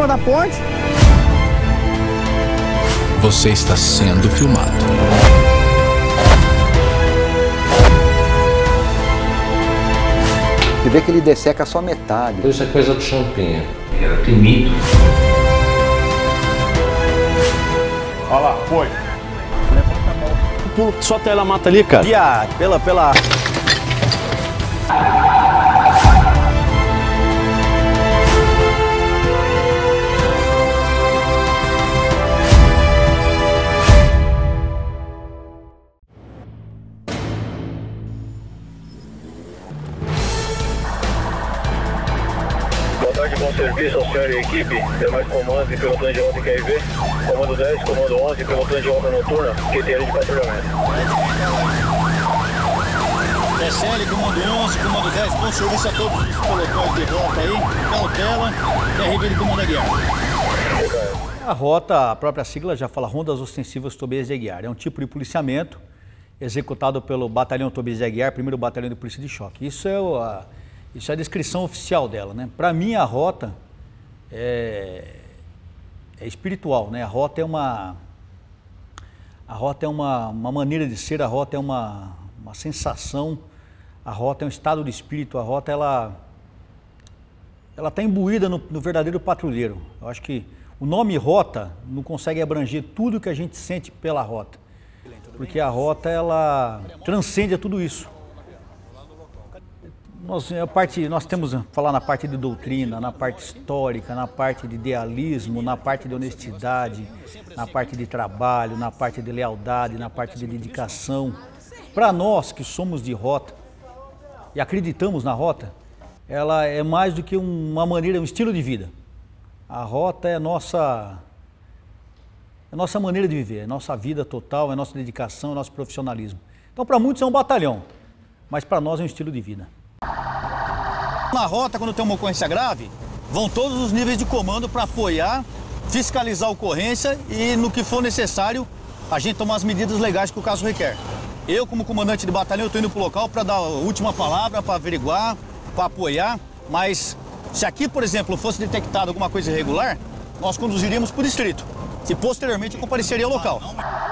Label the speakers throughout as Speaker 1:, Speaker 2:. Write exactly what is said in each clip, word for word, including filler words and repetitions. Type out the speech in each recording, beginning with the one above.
Speaker 1: da ponte.
Speaker 2: Você está sendo filmado.
Speaker 3: Você vê que ele desseca só metade.
Speaker 4: Isso é coisa do Champinha.
Speaker 5: Era temido.
Speaker 1: Olha lá, foi. Levanta a mão.
Speaker 6: Pulo, só tela mata ali, cara.
Speaker 1: Guia, pela, pela...
Speaker 7: Boa tarde, bom serviço ao senhor e à equipe. Demais comandos e pelotão de rota em Q R V. Comando dez, comando onze, pelotão de rota noturna, Q T L de patrulhamento.
Speaker 1: S L, comando onze, comando dez, bom serviço a todos os pelotões de rota aí. Cautela, Q R V de comando Aguiar. A rota, a própria sigla já fala Rondas Ostensivas Tobias de Aguiar. É um tipo de policiamento executado pelo Batalhão Tobias de Aguiar, primeiro Batalhão de Polícia de Choque. Isso é o... A... Isso é a descrição oficial dela, né? Para mim a rota é, é espiritual, né? A rota é uma a rota é uma, uma maneira de ser, a rota é uma, uma sensação, a rota é um estado de espírito, a rota ela ela está imbuída no, no verdadeiro patrulheiro. Eu acho que o nome rota não consegue abranger tudo que a gente sente pela rota, porque a rota ela transcende a tudo isso. Nós, a parte, nós temos que falar na parte de doutrina, na parte histórica, na parte de idealismo, na parte de honestidade, na parte de trabalho, na parte de lealdade, na parte de dedicação. Para nós que somos de rota e acreditamos na rota, ela é mais do que uma maneira, um estilo de vida. A rota é nossa, é nossa maneira de viver, é nossa vida total, é nossa dedicação, é nosso profissionalismo. Então para muitos é um batalhão, mas para nós é um estilo de vida. Na rota, quando tem uma ocorrência grave, vão todos os níveis de comando para apoiar, fiscalizar a ocorrência e, no que for necessário, a gente tomar as medidas legais que o caso requer. Eu, como comandante de batalhão, estou indo para o local para dar a última palavra, para averiguar, para apoiar, mas se aqui, por exemplo, fosse detectado alguma coisa irregular, nós conduziríamos para o distrito e, posteriormente, eu compareceria ao local.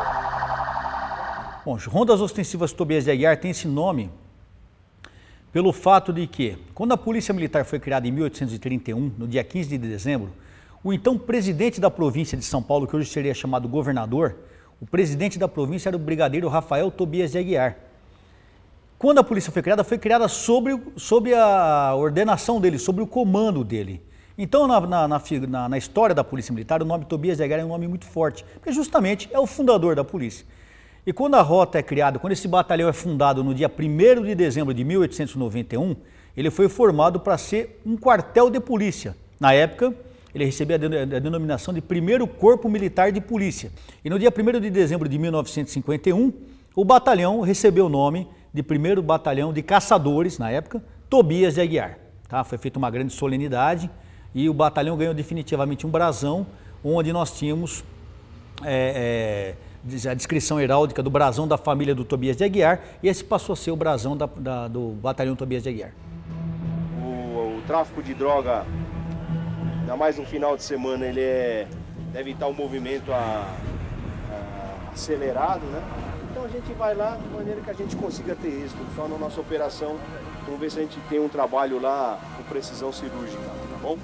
Speaker 1: Bom, Rondas Ostensivas Tobias de Aguiar tem esse nome pelo fato de que, quando a Polícia Militar foi criada em mil oitocentos e trinta e um, no dia quinze de dezembro, o então presidente da província de São Paulo, que hoje seria chamado governador, o presidente da província era o brigadeiro Rafael Tobias de Aguiar. Quando a polícia foi criada, foi criada sobre, sobre a ordenação dele, sobre o comando dele. Então, na, na, na, na história da Polícia Militar, o nome Tobias de Aguiar é um nome muito forte, porque justamente é o fundador da polícia. E quando a rota é criada, quando esse batalhão é fundado no dia primeiro de dezembro de mil oitocentos e noventa e um, ele foi formado para ser um quartel de polícia. Na época, ele recebia a denominação de Primeiro Corpo Militar de Polícia. E no dia primeiro de dezembro de mil novecentos e cinquenta e um, o batalhão recebeu o nome de Primeiro Batalhão de Caçadores, na época, Tobias de Aguiar. Tá? Foi feita uma grande solenidade e o batalhão ganhou definitivamente um brasão, onde nós tínhamos É, é, a descrição heráldica do brasão da família do Tobias de Aguiar, e esse passou a ser o brasão da, da, do batalhão Tobias de Aguiar.
Speaker 8: O, o tráfico de droga, ainda mais no final de semana, ele é, deve estar um movimento a, a, acelerado, né? Então a gente vai lá de maneira que a gente consiga ter êxito, só na nossa operação, vamos ver se a gente tem um trabalho lá com precisão cirúrgica, tá bom?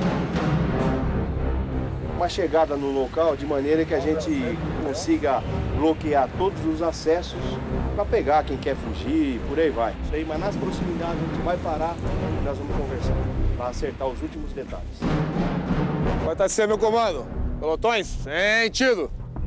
Speaker 8: Uma chegada no local de maneira que a gente consiga bloquear todos os acessos para pegar quem quer fugir, por aí vai. Isso aí, mas nas proximidades a gente vai parar e nós vamos conversar para acertar os últimos detalhes.
Speaker 9: Vai estar sendo meu comando. Pelotões, sentido.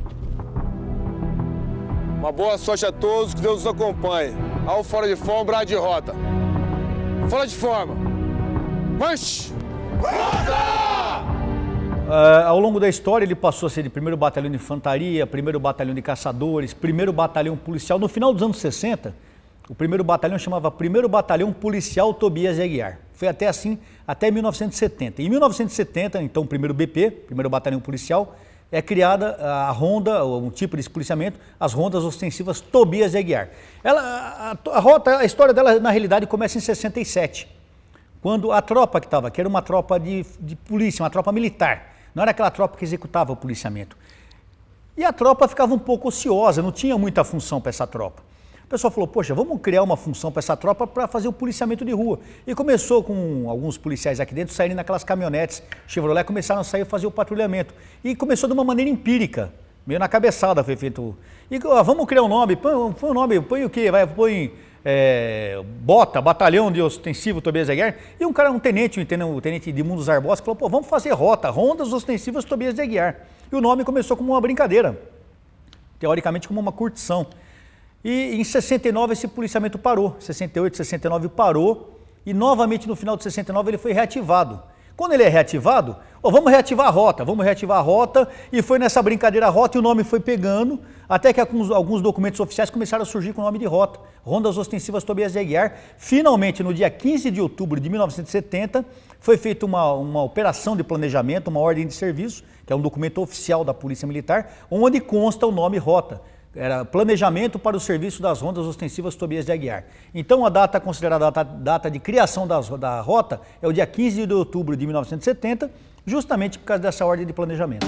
Speaker 9: Uma boa sorte a todos, que Deus nos acompanhe. Ao fora de forma, brado de rota. Fora de forma. Marche! Rota!
Speaker 1: Uh, ao longo da história ele passou a ser de primeiro batalhão de infantaria, primeiro batalhão de caçadores, primeiro batalhão policial. No final dos anos sessenta, o primeiro batalhão chamava Primeiro Batalhão Policial Tobias de Aguiar. Foi até assim, até mil novecentos e setenta. Em mil novecentos e setenta, então, o primeiro B P, Primeiro Batalhão Policial, é criada a ronda, um tipo de policiamento, as rondas ostensivas Tobias de Aguiar. Ela, a, a, rota, a história dela, na realidade, começa em sessenta e sete, quando a tropa que estava aqui era uma tropa de, de polícia, uma tropa militar. Não era aquela tropa que executava o policiamento. E a tropa ficava um pouco ociosa, não tinha muita função para essa tropa. O pessoal falou, poxa, vamos criar uma função para essa tropa para fazer o policiamento de rua. E começou com alguns policiais aqui dentro saírem naquelas caminhonetes Chevrolet, começaram a sair e fazer o patrulhamento. E começou de uma maneira empírica, meio na cabeçada foi feito. E ó, vamos criar um nome, põe, põe um nome, põe o quê? Vai, põe é, Bota, Batalhão de Ostensivo Tobias de Aguiar. E um cara, um tenente, um tenente de Mundos Arbós, falou, pô, vamos fazer rota, Rondas Ostensivas Tobias de Aguiar. E o nome começou como uma brincadeira, teoricamente como uma curtição. E em sessenta e nove esse policiamento parou, sessenta e oito, sessenta e nove parou, e novamente no final de sessenta e nove ele foi reativado. Quando ele é reativado, oh, vamos reativar a rota, vamos reativar a rota, e foi nessa brincadeira a rota e o nome foi pegando, até que alguns, alguns documentos oficiais começaram a surgir com o nome de rota, Rondas Ostensivas Tobias de Aguiar. Finalmente, no dia quinze de outubro de mil novecentos e setenta, foi feita uma, uma operação de planejamento, uma ordem de serviço, que é um documento oficial da Polícia Militar, onde consta o nome rota. Era planejamento para o serviço das Rondas Ostensivas Tobias de Aguiar. Então a data considerada a data, data de criação das, da rota é o dia quinze de outubro de mil novecentos e setenta, justamente por causa dessa ordem de planejamento.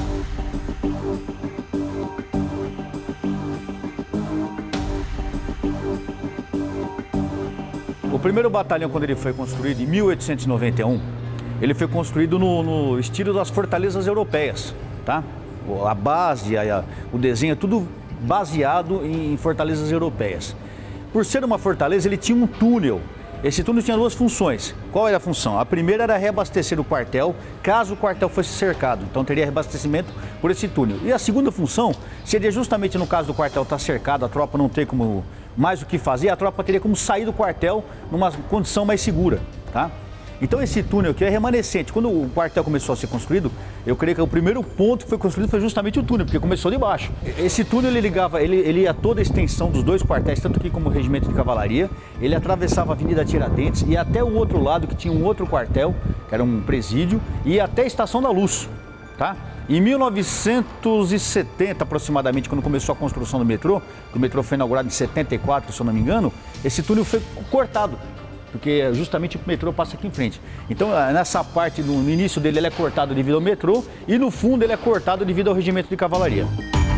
Speaker 1: O primeiro batalhão, quando ele foi construído em mil oitocentos e noventa e um, ele foi construído no, no estilo das fortalezas europeias, tá? A base, a, a, o desenho, é tudo baseado em fortalezas europeias. Por ser uma fortaleza, ele tinha um túnel. Esse túnel tinha duas funções. Qual era a função? A primeira era reabastecer o quartel, caso o quartel fosse cercado. Então teria reabastecimento por esse túnel. E a segunda função seria justamente no caso do quartel estar cercado, a tropa não ter como mais o que fazer, a tropa teria como sair do quartel numa condição mais segura, tá? Então esse túnel aqui é remanescente. Quando o quartel começou a ser construído, eu creio que o primeiro ponto que foi construído foi justamente o túnel, porque começou de baixo. Esse túnel ele ligava, ele, ele ia toda a extensão dos dois quartéis, tanto aqui como o regimento de cavalaria, ele atravessava a Avenida Tiradentes e até o outro lado, que tinha um outro quartel, que era um presídio, e até a Estação da Luz, tá? Em mil novecentos e setenta, aproximadamente, quando começou a construção do metrô, o metrô foi inaugurado em setenta e quatro, se eu não me engano, esse túnel foi cortado, porque justamente o metrô passa aqui em frente. Então, nessa parte, no início dele, ele é cortado devido ao metrô e no fundo ele é cortado devido ao regimento de cavalaria.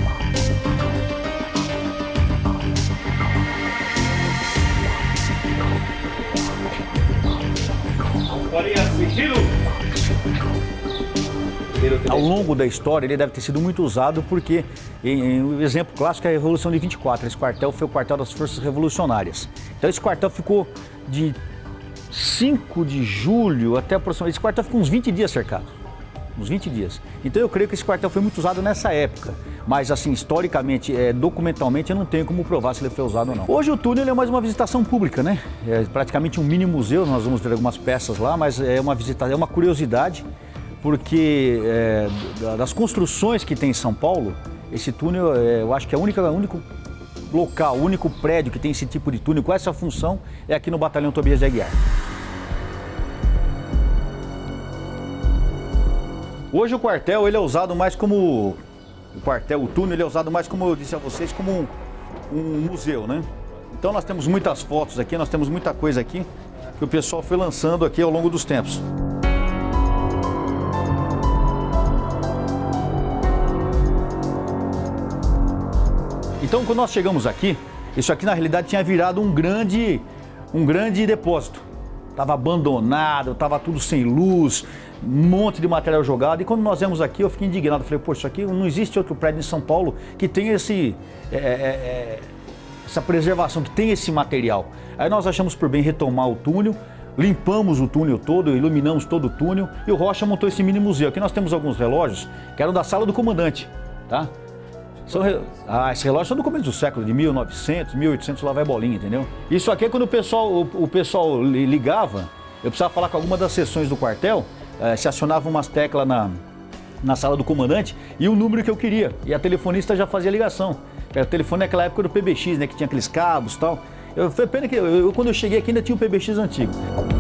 Speaker 1: Ao longo da história, ele deve ter sido muito usado porque, em, em, um exemplo clássico é a Revolução de vinte e quatro. Esse quartel foi o quartel das Forças Revolucionárias. Então, esse quartel ficou de cinco de julho até aproximadamente... Esse quartel ficou uns vinte dias cercado. Uns vinte dias. Então, eu creio que esse quartel foi muito usado nessa época. Mas, assim, historicamente, é, documentalmente, eu não tenho como provar se ele foi usado ou não. Hoje, o túnel é mais uma visitação pública, né? É praticamente um mini museu. Nós vamos ter algumas peças lá, mas é uma visita, é uma curiosidade. Porque é, das construções que tem em São Paulo, esse túnel, é, eu acho que é o único, o único local, o único prédio que tem esse tipo de túnel com essa função é aqui no Batalhão Tobias de Aguiar. Hoje o quartel ele é usado mais como, o quartel, o túnel ele é usado mais como eu disse a vocês, como um, um museu, né? Então nós temos muitas fotos aqui, nós temos muita coisa aqui que o pessoal foi lançando aqui ao longo dos tempos. Então, quando nós chegamos aqui, isso aqui na realidade tinha virado um grande, um grande depósito. Estava abandonado, estava tudo sem luz, um monte de material jogado. E quando nós viemos aqui, eu fiquei indignado. Falei, poxa, isso aqui não existe outro prédio em São Paulo que tenha esse, é, é, essa preservação, que tenha esse material. Aí nós achamos por bem retomar o túnel, limpamos o túnel todo, iluminamos todo o túnel e o Rocha montou esse mini museu. Aqui nós temos alguns relógios que eram da sala do comandante, tá? São re... Ah, esses relógios são do começo do século, de mil e novecentos, mil e oitocentos, lá vai bolinha, entendeu? Isso aqui é quando o pessoal, o, o pessoal ligava, eu precisava falar com alguma das seções do quartel, eh, se acionava umas teclas na, na sala do comandante e o número que eu queria. E a telefonista já fazia ligação. O telefone naquela época do P B X, né, que tinha aqueles cabos e tal. Eu, foi pena que eu, eu, quando eu cheguei aqui ainda tinha o P B X antigo.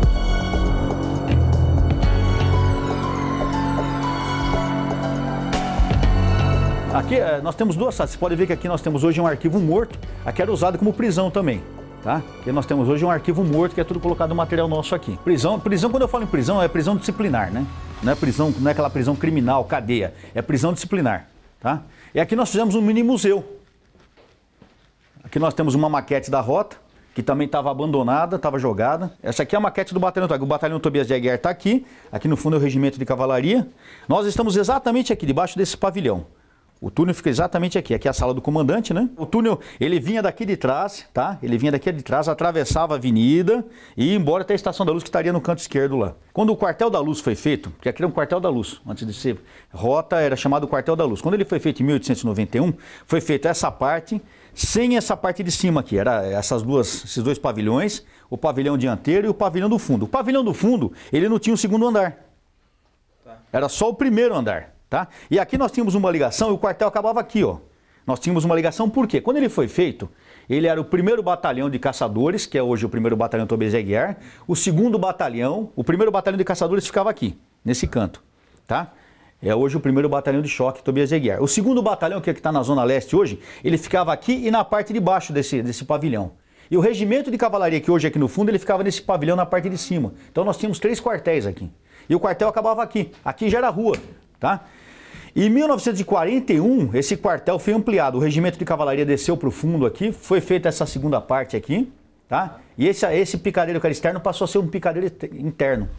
Speaker 1: Aqui nós temos duas salas, você pode ver que aqui nós temos hoje um arquivo morto, aqui era usado como prisão também, tá? Aqui nós temos hoje um arquivo morto que é tudo colocado no material nosso aqui. Prisão, prisão quando eu falo em prisão, é prisão disciplinar, né? não é prisão, não é aquela prisão criminal, cadeia, é prisão disciplinar, tá? E aqui nós fizemos um mini museu. Aqui nós temos uma maquete da rota, que também estava abandonada, estava jogada. Essa aqui é a maquete do batalhão. O batalhão Tobias de Aguiar está aqui. Aqui no fundo é o regimento de cavalaria. Nós estamos exatamente aqui, debaixo desse pavilhão. O túnel fica exatamente aqui. Aqui é a sala do comandante, né? O túnel, ele vinha daqui de trás, tá? Ele vinha daqui de trás, atravessava a avenida e ia embora até a Estação da Luz, que estaria no canto esquerdo lá. Quando o Quartel da Luz foi feito, porque aqui era um Quartel da Luz, antes de ser rota, era chamado Quartel da Luz. Quando ele foi feito em mil oitocentos e noventa e um, foi feita essa parte, sem essa parte de cima aqui. Era essas duas, esses dois pavilhões, o pavilhão dianteiro e o pavilhão do fundo. O pavilhão do fundo, ele não tinha o segundo andar. Era só o primeiro andar. Tá? E aqui nós tínhamos uma ligação e o quartel acabava aqui, ó. Nós tínhamos uma ligação, por quê? Quando ele foi feito, ele era o primeiro batalhão de caçadores, que é hoje o primeiro batalhão Tobias de Aguiar, o segundo batalhão, o primeiro batalhão de caçadores ficava aqui, nesse canto, tá? É hoje o primeiro batalhão de choque Tobias de Aguiar. O segundo batalhão, que é que está na Zona Leste hoje, ele ficava aqui e na parte de baixo desse, desse pavilhão. E o regimento de cavalaria, que hoje é aqui no fundo, ele ficava nesse pavilhão na parte de cima. Então nós tínhamos três quartéis aqui. E o quartel acabava aqui. Aqui já era rua, tá? Em mil novecentos e quarenta e um, esse quartel foi ampliado, o regimento de cavalaria desceu para o fundo aqui, foi feita essa segunda parte aqui, tá? E esse, esse picadeiro que era externo passou a ser um picadeiro interno.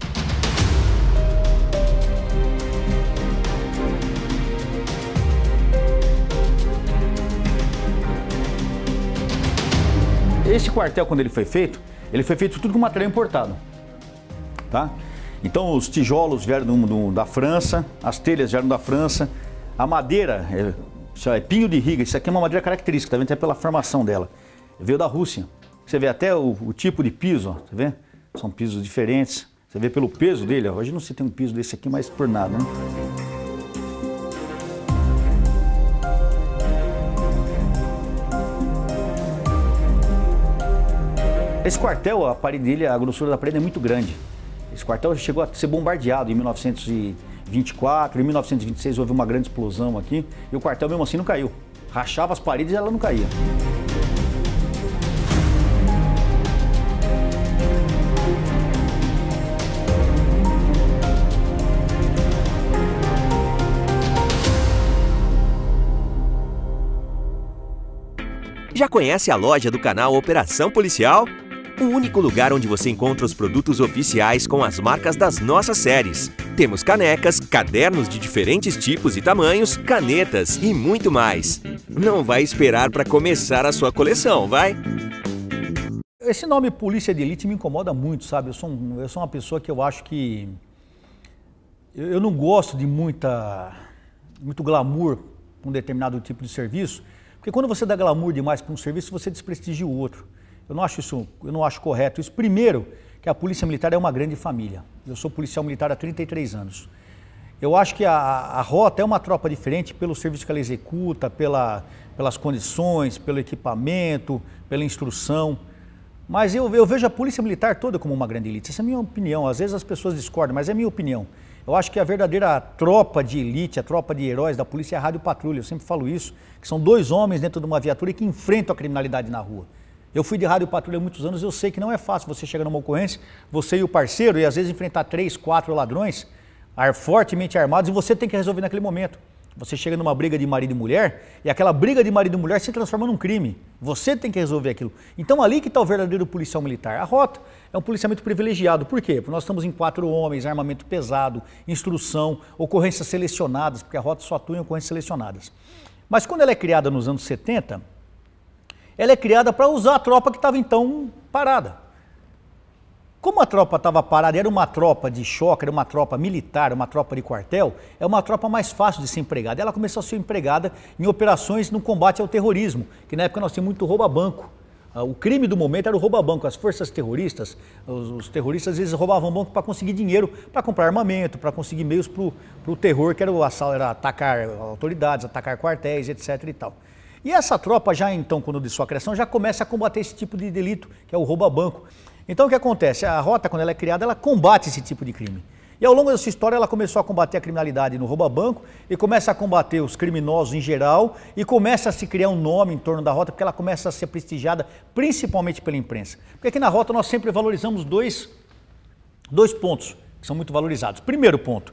Speaker 1: Esse quartel, quando ele foi feito, ele foi feito tudo com material importado, tá? Então os tijolos vieram do, do, da França, as telhas vieram da França, a madeira, é, isso é pinho de riga, isso aqui é uma madeira característica, tá vendo? Até pela formação dela, veio da Rússia. Você vê até o, o tipo de piso, ó, tá vendo? São pisos diferentes, você vê pelo peso dele, ó. Hoje não se tem um piso desse aqui, mas por nada, né? Esse quartel, a parede dele, a grossura da parede é muito grande. Esse quartel chegou a ser bombardeado em mil novecentos e vinte e quatro, em mil novecentos e vinte e seis houve uma grande explosão aqui e o quartel mesmo assim não caiu. Rachava as paredes e ela não caía.
Speaker 4: Já conhece a loja do canal Operação Policial? O único lugar onde você encontra os produtos oficiais com as marcas das nossas séries. Temos canecas, cadernos de diferentes tipos e tamanhos, canetas e muito mais. Não vai esperar para começar a sua coleção, vai?
Speaker 1: Esse nome Polícia de Elite me incomoda muito, sabe? Eu sou, um, eu sou uma pessoa que eu acho que... Eu, eu não gosto de muita, muito glamour para um determinado tipo de serviço, porque quando você dá glamour demais para um serviço, você desprestigia o outro. Eu não acho isso, eu não acho correto isso. Primeiro, que a Polícia Militar é uma grande família. Eu sou policial militar há trinta e três anos. Eu acho que a, a rota é uma tropa diferente pelo serviço que ela executa, pela, pelas condições, pelo equipamento, pela instrução. Mas eu, eu vejo a Polícia Militar toda como uma grande elite. Essa é a minha opinião. Às vezes as pessoas discordam, mas é a minha opinião. Eu acho que a verdadeira tropa de elite, a tropa de heróis da polícia é a Rádio Patrulha. Eu sempre falo isso, que são dois homens dentro de uma viatura que enfrentam a criminalidade na rua. Eu fui de rádio patrulha há muitos anos, eu sei que não é fácil você chegar numa ocorrência, você e o parceiro, e às vezes enfrentar três, quatro ladrões, fortemente armados, e você tem que resolver naquele momento. Você chega numa briga de marido e mulher, e aquela briga de marido e mulher se transforma num crime. Você tem que resolver aquilo. Então ali que está o verdadeiro policial militar. A rota é um policiamento privilegiado. Por quê? Porque nós estamos em quatro homens, armamento pesado, instrução, ocorrências selecionadas, porque a rota só atua em ocorrências selecionadas. Mas quando ela é criada nos anos setenta, ela é criada para usar a tropa que estava então parada. Como a tropa estava parada, era uma tropa de choque, era uma tropa militar, uma tropa de quartel, é uma tropa mais fácil de ser empregada. Ela começou a ser empregada em operações no combate ao terrorismo, que na época nós tínhamos muito rouba-banco. O crime do momento era o rouba-banco. As forças terroristas, os, os terroristas, eles roubavam banco para conseguir dinheiro, para comprar armamento, para conseguir meios para o terror, que era, o, era atacar autoridades, atacar quartéis, etc e tal. E essa tropa já então, quando de sua criação, já começa a combater esse tipo de delito, que é o rouba-banco. Então o que acontece? A rota, quando ela é criada, ela combate esse tipo de crime. E ao longo da sua história, ela começou a combater a criminalidade no rouba-banco e começa a combater os criminosos em geral e começa a se criar um nome em torno da rota, porque ela começa a ser prestigiada principalmente pela imprensa. Porque aqui na rota nós sempre valorizamos dois, dois pontos que são muito valorizados. Primeiro ponto,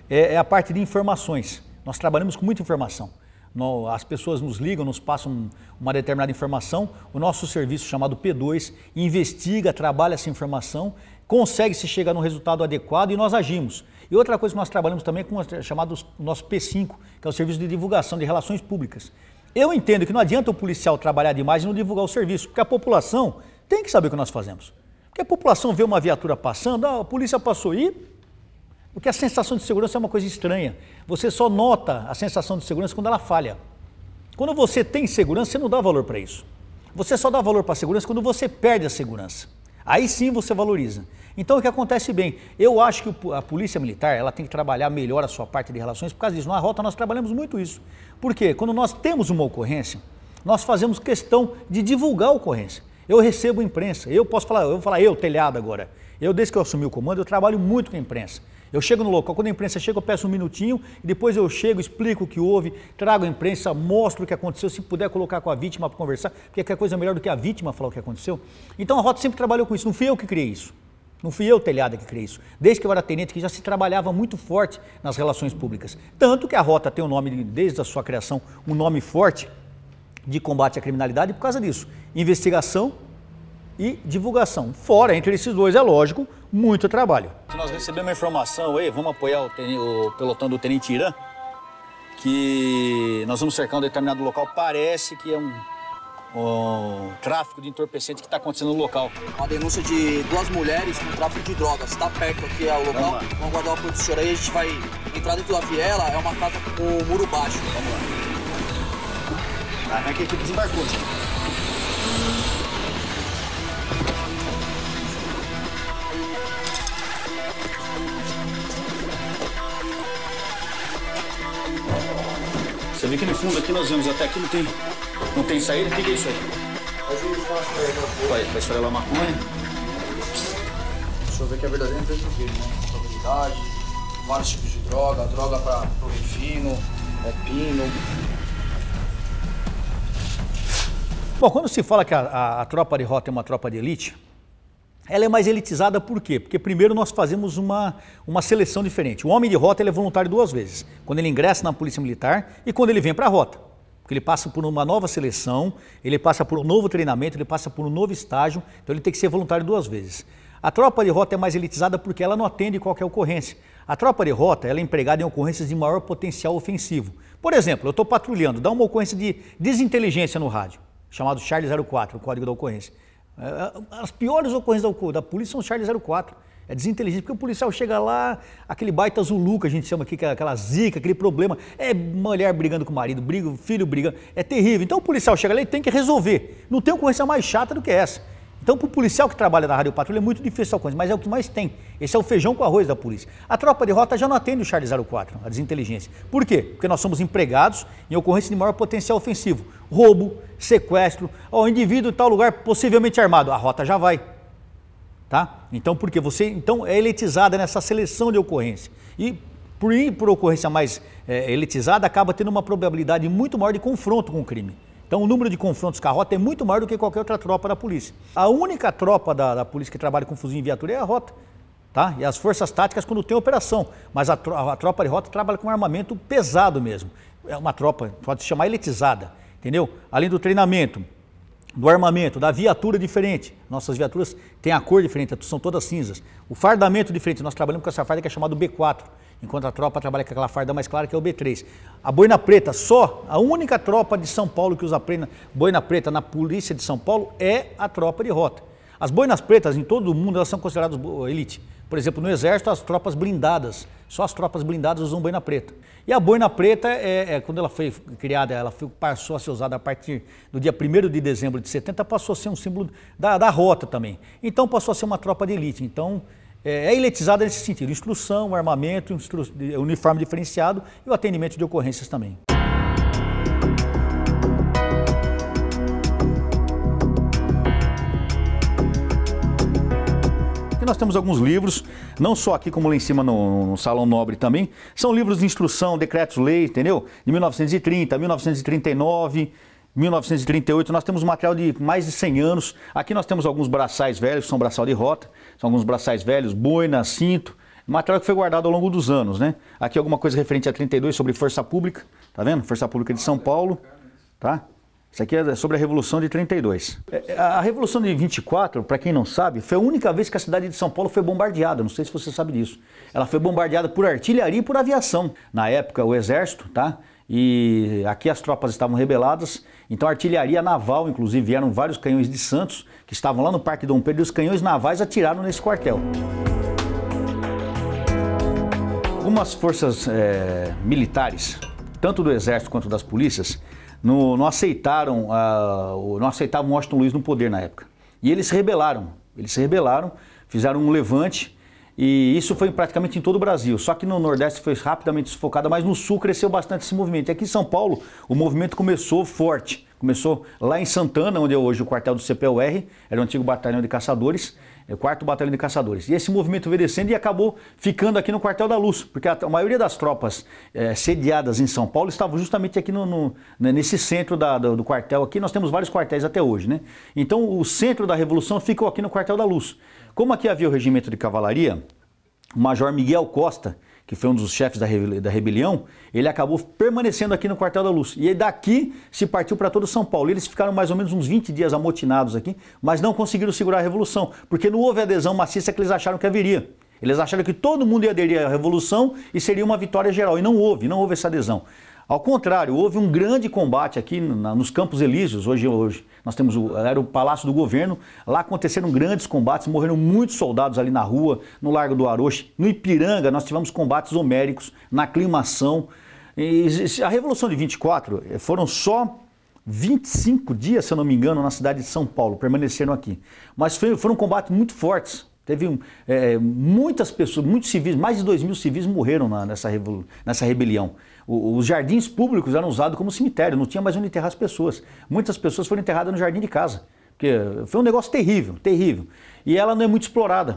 Speaker 1: é, é a parte de informações. Nós trabalhamos com muita informação. As pessoas nos ligam, nos passam uma determinada informação, o nosso serviço chamado P dois investiga, trabalha essa informação, consegue se chegar num resultado adequado e nós agimos. E outra coisa que nós trabalhamos também com o chamado nosso P cinco, que é o Serviço de Divulgação de Relações Públicas. Eu entendo que não adianta o policial trabalhar demais e não divulgar o serviço, porque a população tem que saber o que nós fazemos. Porque a população vê uma viatura passando, ah, a polícia passou aí, porque a sensação de segurança é uma coisa estranha. Você só nota a sensação de segurança quando ela falha. Quando você tem segurança, você não dá valor para isso. Você só dá valor para a segurança quando você perde a segurança. Aí sim você valoriza. Então o que acontece bem? Eu acho que a Polícia Militar ela tem que trabalhar melhor a sua parte de relações por causa disso. Na Rota nós trabalhamos muito isso. Por quê? Quando nós temos uma ocorrência, nós fazemos questão de divulgar a ocorrência. Eu recebo imprensa, eu posso falar, eu vou falar eu, telhado agora. Eu, desde que eu assumi o comando, eu trabalho muito com a imprensa. Eu chego no local, quando a imprensa chega, eu peço um minutinho, e depois eu chego, explico o que houve, trago a imprensa, mostro o que aconteceu, se puder colocar com a vítima para conversar, porque é coisa melhor do que a vítima falar o que aconteceu. Então a Rota sempre trabalhou com isso, não fui eu que criei isso. Não fui eu, telhada, que criei isso. Desde que eu era tenente, que já se trabalhava muito forte nas relações públicas. Tanto que a Rota tem um nome, desde a sua criação, um nome forte de combate à criminalidade por causa disso. Investigação e divulgação. Fora, entre esses dois, é lógico, muito trabalho. Nós recebemos uma informação aí, vamos apoiar o, ten... o pelotão do Tenente Irã, que nós vamos cercar um determinado local, parece que é um, um tráfico de entorpecente que está acontecendo no local.
Speaker 5: Uma denúncia de duas mulheres com tráfico de drogas, está perto aqui é o local, vamos, vamos aguardar o apoio do senhor aí, a gente vai entrar dentro da viela, é uma casa com o muro baixo. Vamos lá.
Speaker 1: Tá, aqui a equipe desembarcou. Você vê que no fundo aqui nós vemos até aqui não tem, não tem saída, o que é isso aí? Vai, vai esfarelar a maconha.
Speaker 5: Deixa eu ver que é verdadeiro empresa dele, né? Contabilidade, vários tipos de droga, droga para o refino, é pino.
Speaker 1: Bom, quando se fala que a, a, a tropa de Rota é uma tropa de elite, ela é mais elitizada por quê? Porque primeiro nós fazemos uma, uma seleção diferente. O homem de Rota ele é voluntário duas vezes, quando ele ingressa na Polícia Militar e quando ele vem para a Rota. Porque ele passa por uma nova seleção, ele passa por um novo treinamento, ele passa por um novo estágio, então ele tem que ser voluntário duas vezes. A tropa de Rota é mais elitizada porque ela não atende qualquer ocorrência. A tropa de Rota ela é empregada em ocorrências de maior potencial ofensivo. Por exemplo, eu estou patrulhando, dá uma ocorrência de desinteligência no rádio, chamado Charlie zero quatro, o código da ocorrência. As piores ocorrências da, da polícia são o Charlie zero quatro. É desinteligente, porque o policial chega lá, aquele baita zulu que a gente chama aqui, que é aquela zica, aquele problema, é mulher brigando com o marido, briga, filho brigando, é terrível. Então o policial chega lá e tem que resolver. Não tem ocorrência mais chata do que essa. Então para o policial que trabalha na rádio patrulha é muito difícil essa ocorrência, mas é o que mais tem. Esse é o feijão com arroz da polícia. A tropa de Rota já não atende o Charlie zero quatro, a desinteligência. Por quê? Porque nós somos empregados em ocorrência de maior potencial ofensivo. Roubo, sequestro, o indivíduo em tal lugar possivelmente armado, a Rota já vai. Tá? Então, porque você então, é elitizada nessa seleção de ocorrência. E por ir por ocorrência mais é, elitizada, acaba tendo uma probabilidade muito maior de confronto com o crime. Então, o número de confrontos com a Rota é muito maior do que qualquer outra tropa da polícia. A única tropa da, da polícia que trabalha com fuzil em viatura é a Rota. Tá? E as forças táticas quando tem operação. Mas a, tro a tropa de Rota trabalha com um armamento pesado mesmo. É uma tropa, pode se chamar elitizada. Entendeu? Além do treinamento, do armamento, da viatura diferente. Nossas viaturas têm a cor diferente, são todas cinzas. O fardamento diferente, nós trabalhamos com essa farda que é chamada B quatro, enquanto a tropa trabalha com aquela farda mais clara que é o B três. A boina preta, só a única tropa de São Paulo que usa boina preta na polícia de São Paulo é a tropa de Rota. As boinas pretas em todo o mundo elas são consideradas elite. Por exemplo, no Exército, as tropas blindadas, só as tropas blindadas usam boina preta. E a boina preta, é, é, quando ela foi criada, ela foi, passou a ser usada a partir do dia primeiro de dezembro de setenta, passou a ser um símbolo da, da Rota também. Então passou a ser uma tropa de elite. Então é, é elitizada nesse sentido, instrução, armamento, instru, uniforme diferenciado e o atendimento de ocorrências também. Nós temos alguns livros, não só aqui como lá em cima no, no Salão Nobre também, são livros de instrução, decretos-lei, entendeu? De mil novecentos e trinta, mil novecentos e trinta e nove, mil novecentos e trinta e oito, nós temos material de mais de cem anos. Aqui nós temos alguns braçais velhos, que são braçal de Rota, são alguns braçais velhos, boina, cinto, Material que foi guardado ao longo dos anos, né? Aqui alguma coisa referente a trinta e dois sobre Força Pública, tá vendo? Força Pública de São Paulo, tá? Isso aqui é sobre a Revolução de trinta e dois. A Revolução de vinte e quatro, para quem não sabe, foi a única vez que a cidade de São Paulo foi bombardeada, não sei se você sabe disso. Ela foi bombardeada por artilharia e por aviação. Na época, o Exército, tá? E aqui as tropas estavam rebeladas, então a artilharia naval, inclusive, vieram vários canhões de Santos, que estavam lá no Parque Dom Pedro, e os canhões navais atiraram nesse quartel. Algumas forças é, militares, tanto do Exército quanto das polícias, no, não aceitaram, uh, não aceitavam Washington Luiz no poder na época. E eles se rebelaram, eles se rebelaram, fizeram um levante, e isso foi praticamente em todo o Brasil. Só que no Nordeste foi rapidamente sufocado, mas no Sul cresceu bastante esse movimento. E aqui em São Paulo o movimento começou forte. Começou lá em Santana, onde é hoje o quartel do C P U R, era o antigo batalhão de caçadores, o quarto batalhão de caçadores. E esse movimento veio descendo e acabou ficando aqui no Quartel da Luz, porque a, a maioria das tropas é, sediadas em São Paulo estavam justamente aqui no, no, nesse centro da, do, do quartel. Aqui nós temos vários quartéis até hoje, né? Então o centro da Revolução ficou aqui no Quartel da Luz. Como aqui havia o regimento de cavalaria, o Major Miguel Costa, que foi um dos chefes da, rebe da rebelião, ele acabou permanecendo aqui no Quartel da Luz. E aí daqui se partiu para todo São Paulo. Eles ficaram mais ou menos uns vinte dias amotinados aqui, mas não conseguiram segurar a Revolução, porque não houve adesão maciça que eles acharam que haveria. Eles acharam que todo mundo ia aderir à Revolução e seria uma vitória geral. E não houve, não houve essa adesão. Ao contrário, houve um grande combate aqui na, nos Campos Elíseos. Hoje, hoje nós temos o, era o Palácio do Governo. Lá aconteceram grandes combates, morreram muitos soldados ali na rua, no Largo do Aroche. No Ipiranga nós tivemos combates homéricos, na Aclimação. E a Revolução de vinte e quatro foram só vinte e cinco dias, se eu não me engano, na cidade de São Paulo, permaneceram aqui. Mas foi, foram combates muito fortes. Teve é, muitas pessoas, muitos civis, mais de dois mil civis morreram na, nessa, nessa rebelião. O, os jardins públicos eram usados como cemitério, não tinha mais onde enterrar as pessoas. Muitas pessoas foram enterradas no jardim de casa, porque foi um negócio terrível, terrível. E ela não é muito explorada.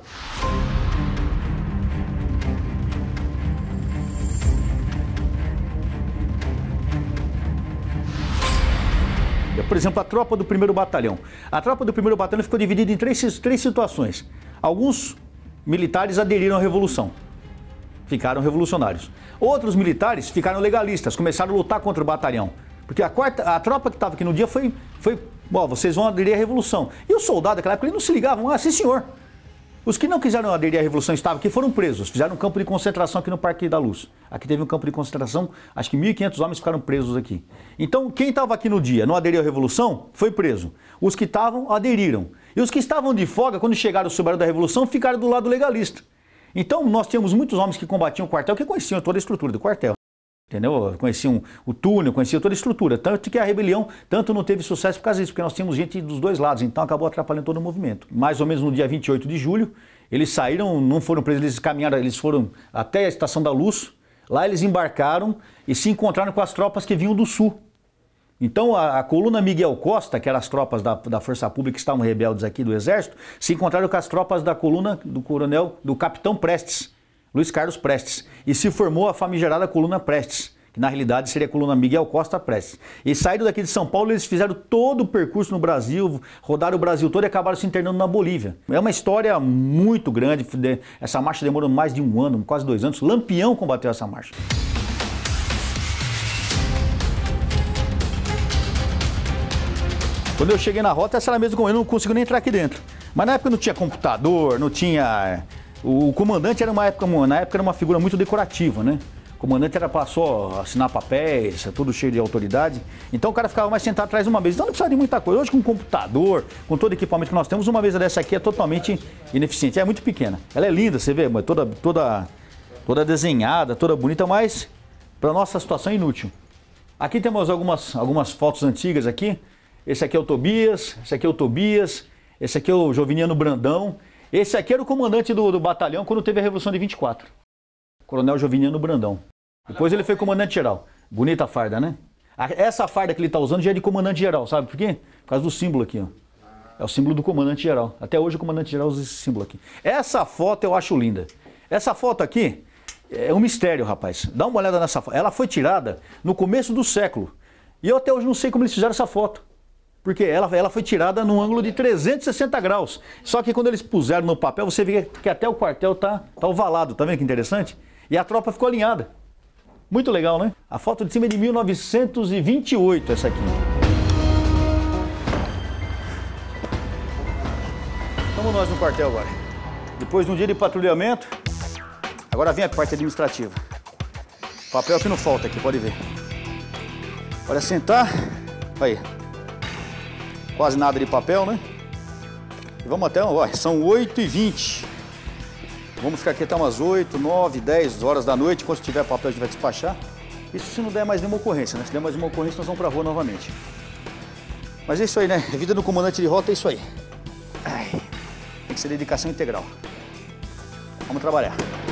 Speaker 1: Por exemplo, a tropa do primeiro batalhão. A tropa do primeiro batalhão ficou dividida em três, três situações. Alguns militares aderiram à Revolução, ficaram revolucionários. Outros militares ficaram legalistas, começaram a lutar contra o batalhão. Porque a, quarta, a tropa que estava aqui no dia foi, foi, bom, vocês vão aderir à Revolução. E os soldados daquela época eles não se ligavam, ah, sim senhor. Os que não quiseram aderir à Revolução estavam aqui, foram presos, fizeram um campo de concentração aqui no Parque da Luz. Aqui teve um campo de concentração, acho que mil e quinhentos homens ficaram presos aqui. Então, quem estava aqui no dia, não aderiu à Revolução, foi preso. Os que estavam, aderiram. E os que estavam de folga, quando chegaram sob o barulho da Revolução, ficaram do lado legalista. Então, nós tínhamos muitos homens que combatiam o quartel, que conheciam toda a estrutura do quartel. Entendeu? Conheciam o túnel, conheciam toda a estrutura. Tanto que a rebelião tanto não teve sucesso por causa disso, porque nós tínhamos gente dos dois lados, então acabou atrapalhando todo o movimento. Mais ou menos no dia vinte e oito de julho, eles saíram, não foram presos, eles caminharam, eles foram até a Estação da Luz, lá eles embarcaram e se encontraram com as tropas que vinham do sul. Então a, a coluna Miguel Costa, que eram as tropas da, da Força Pública que estavam rebeldes aqui do Exército, se encontraram com as tropas da coluna do coronel, do capitão Prestes, Luiz Carlos Prestes, e se formou a famigerada coluna Prestes, que na realidade seria a coluna Miguel Costa Prestes. E saíram daqui de São Paulo, eles fizeram todo o percurso no Brasil, rodaram o Brasil todo e acabaram se internando na Bolívia. É uma história muito grande, essa marcha demorou mais de um ano, quase dois anos. Lampião combateu essa marcha. Quando eu cheguei na rota, essa era mesmo como eu, não consigo nem entrar aqui dentro. Mas na época não tinha computador, não tinha... O comandante era uma época, na época era uma figura muito decorativa, né? O comandante era para só assinar papéis, tudo cheio de autoridade. Então o cara ficava mais sentado atrás de uma mesa. Então não precisava de muita coisa. Hoje com computador, com todo o equipamento que nós temos, uma mesa dessa aqui é totalmente ineficiente. É muito pequena. Ela é linda, você vê, mas toda, toda, toda desenhada, toda bonita, mas para nossa situação é inútil. Aqui temos algumas, algumas fotos antigas aqui. Esse aqui é o Tobias, esse aqui é o Tobias, esse aqui é o Joviniano Brandão. Esse aqui era o comandante do, do batalhão quando teve a Revolução de vinte e quatro. Coronel Joviniano Brandão. Depois ele foi comandante-geral. Bonita a farda, né? Essa farda que ele está usando já é de comandante-geral, sabe por quê? Por causa do símbolo aqui, ó. É o símbolo do comandante-geral. Até hoje o comandante-geral usa esse símbolo aqui. Essa foto eu acho linda. Essa foto aqui é um mistério, rapaz. Dá uma olhada nessa foto. Ela foi tirada no começo do século. E eu até hoje não sei como eles fizeram essa foto. Porque ela, ela foi tirada num ângulo de trezentos e sessenta graus. Só que quando eles puseram no papel, você vê que até o quartel tá, tá ovalado, tá vendo que interessante? E a tropa ficou alinhada. Muito legal, né? A foto de cima é de mil novecentos e vinte e oito, essa aqui. Vamos nós no quartel agora. Depois de um dia de patrulhamento, agora vem a parte administrativa. Papel que não falta aqui, pode ver. Olha, sentar. Aí. Quase nada de papel, né? E vamos até, ó, são oito e vinte. Vamos ficar aqui até umas oito, nove, dez horas da noite. Quando tiver papel, a gente vai despachar. Isso se não der mais nenhuma ocorrência, né? Se der mais uma ocorrência, nós vamos pra rua novamente. Mas é isso aí, né? A vida do comandante de rota é isso aí. Ai, tem que ser dedicação integral. Vamos trabalhar.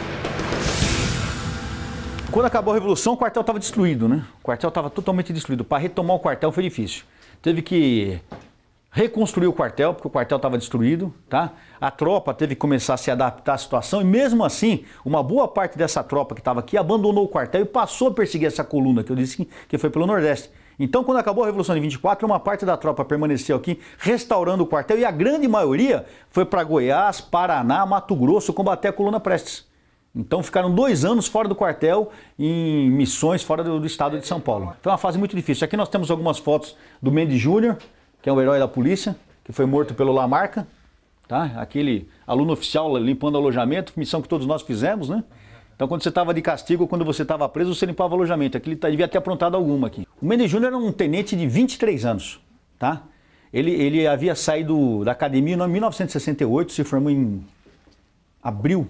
Speaker 1: Quando acabou a Revolução, o quartel estava destruído, né? O quartel estava totalmente destruído. Para retomar o quartel foi difícil. Teve que reconstruir o quartel, porque o quartel estava destruído, tá? A tropa teve que começar a se adaptar à situação e mesmo assim, uma boa parte dessa tropa que estava aqui abandonou o quartel e passou a perseguir essa coluna que eu disse que foi pelo Nordeste. Então, quando acabou a Revolução de vinte e quatro, uma parte da tropa permaneceu aqui, restaurando o quartel e a grande maioria foi para Goiás, Paraná, Mato Grosso, combater a coluna Prestes. Então ficaram dois anos fora do quartel em missões fora do, do estado de São Paulo. Foi uma fase muito difícil. Aqui nós temos algumas fotos do Mendes Júnior, que é o herói da polícia, que foi morto pelo Lamarca, tá? Aquele aluno oficial limpando alojamento, missão que todos nós fizemos, né? Então quando você estava de castigo, quando você estava preso, você limpava alojamento. Aqui ele devia ter aprontado alguma aqui. O Mendes Júnior era um tenente de vinte e três anos, tá? Ele, ele havia saído da academia em mil novecentos e sessenta e oito, se formou em abril.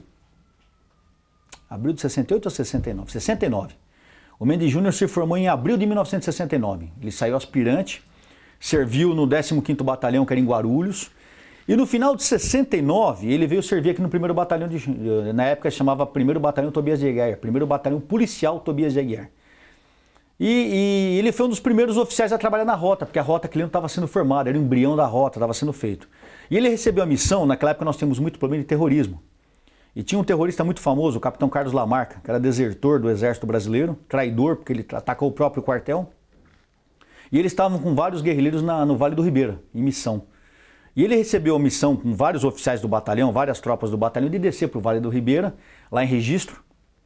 Speaker 1: Abril de sessenta e oito ou sessenta e nove? sessenta e nove. O Mendes Júnior se formou em abril de mil novecentos e sessenta e nove. Ele saiu aspirante, serviu no décimo quinto Batalhão, que era em Guarulhos. E no final de sessenta e nove, ele veio servir aqui no primeiro Batalhão, de, na época chamava primeiro Batalhão Tobias de Aguiar, primeiro Batalhão Policial Tobias de Aguiar. E, e ele foi um dos primeiros oficiais a trabalhar na rota, porque a rota que ele não estava sendo formada, era o embrião da rota, estava sendo feito. E ele recebeu a missão, naquela época nós tínhamos muito problema de terrorismo. E tinha um terrorista muito famoso, o capitão Carlos Lamarca, que era desertor do exército brasileiro, traidor, porque ele atacou o próprio quartel. E eles estavam com vários guerrilheiros na, no Vale do Ribeira, em missão. E ele recebeu a missão com vários oficiais do batalhão, várias tropas do batalhão, de descer para o Vale do Ribeira, lá em Registro,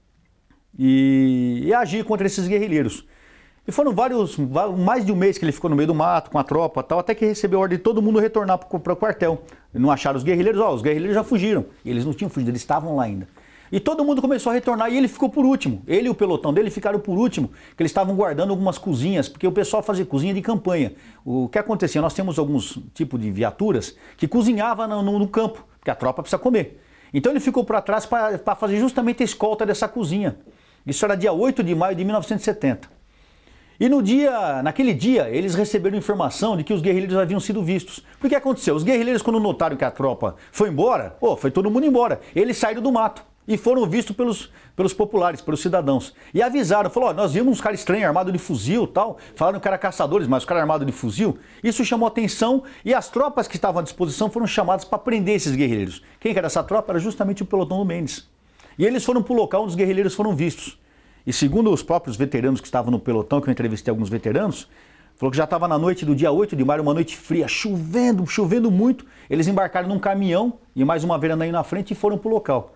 Speaker 1: e, e agir contra esses guerrilheiros. E foram vários, mais de um mês que ele ficou no meio do mato, com a tropa e tal, até que recebeu a ordem de todo mundo retornar para o quartel. Não acharam os guerrilheiros, ó, os guerrilheiros já fugiram. E eles não tinham fugido, eles estavam lá ainda. E todo mundo começou a retornar e ele ficou por último. Ele e o pelotão dele ficaram por último, que eles estavam guardando algumas cozinhas, porque o pessoal fazia cozinha de campanha. O que acontecia? Nós temos alguns tipos de viaturas que cozinhavam no, no, no campo, porque a tropa precisa comer. Então ele ficou para trás para fazer justamente a escolta dessa cozinha. Isso era dia oito de maio de mil novecentos e setenta. E no dia, naquele dia, eles receberam informação de que os guerrilheiros haviam sido vistos. Por que aconteceu? Os guerrilheiros, quando notaram que a tropa foi embora, oh, foi todo mundo embora. Eles saíram do mato e foram vistos pelos, pelos populares, pelos cidadãos. E avisaram, falaram, oh, nós vimos uns caras estranhos armados de fuzil e tal. Falaram que eram caçadores, mas os caras armados de fuzil. Isso chamou atenção e as tropas que estavam à disposição foram chamadas para prender esses guerrilheiros. Quem que era essa tropa? Era justamente o pelotão do Mendes. E eles foram para o local onde os guerrilheiros foram vistos. E segundo os próprios veteranos que estavam no pelotão, que eu entrevistei alguns veteranos, falou que já estava na noite do dia oito de maio, uma noite fria, chovendo, chovendo muito. Eles embarcaram num caminhão e mais uma verandainha na frente e foram para o local.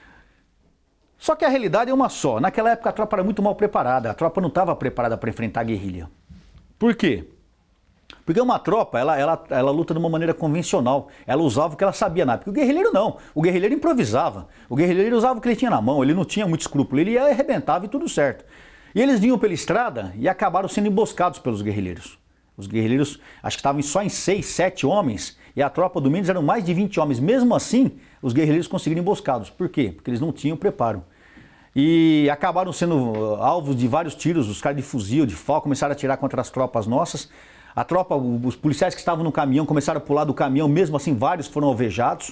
Speaker 1: Só que a realidade é uma só. Naquela época a tropa era muito mal preparada. A tropa não estava preparada para enfrentar a guerrilha. Por quê? Porque uma tropa, ela, ela, ela luta de uma maneira convencional. Ela usava o que ela sabia nada. Porque o guerrilheiro não. O guerrilheiro improvisava. O guerrilheiro usava o que ele tinha na mão. Ele não tinha muito escrúpulo. Ele ia, arrebentava e tudo certo. E eles vinham pela estrada e acabaram sendo emboscados pelos guerrilheiros. Os guerrilheiros, acho que estavam só em seis, sete homens. E a tropa do Mendes eram mais de vinte homens. Mesmo assim, os guerrilheiros conseguiram emboscados. Por quê? Porque eles não tinham preparo. E acabaram sendo alvos de vários tiros. Os caras de fuzil, de fogo, começaram a atirar contra as tropas nossas. A tropa, os policiais que estavam no caminhão começaram a pular do caminhão, mesmo assim vários foram alvejados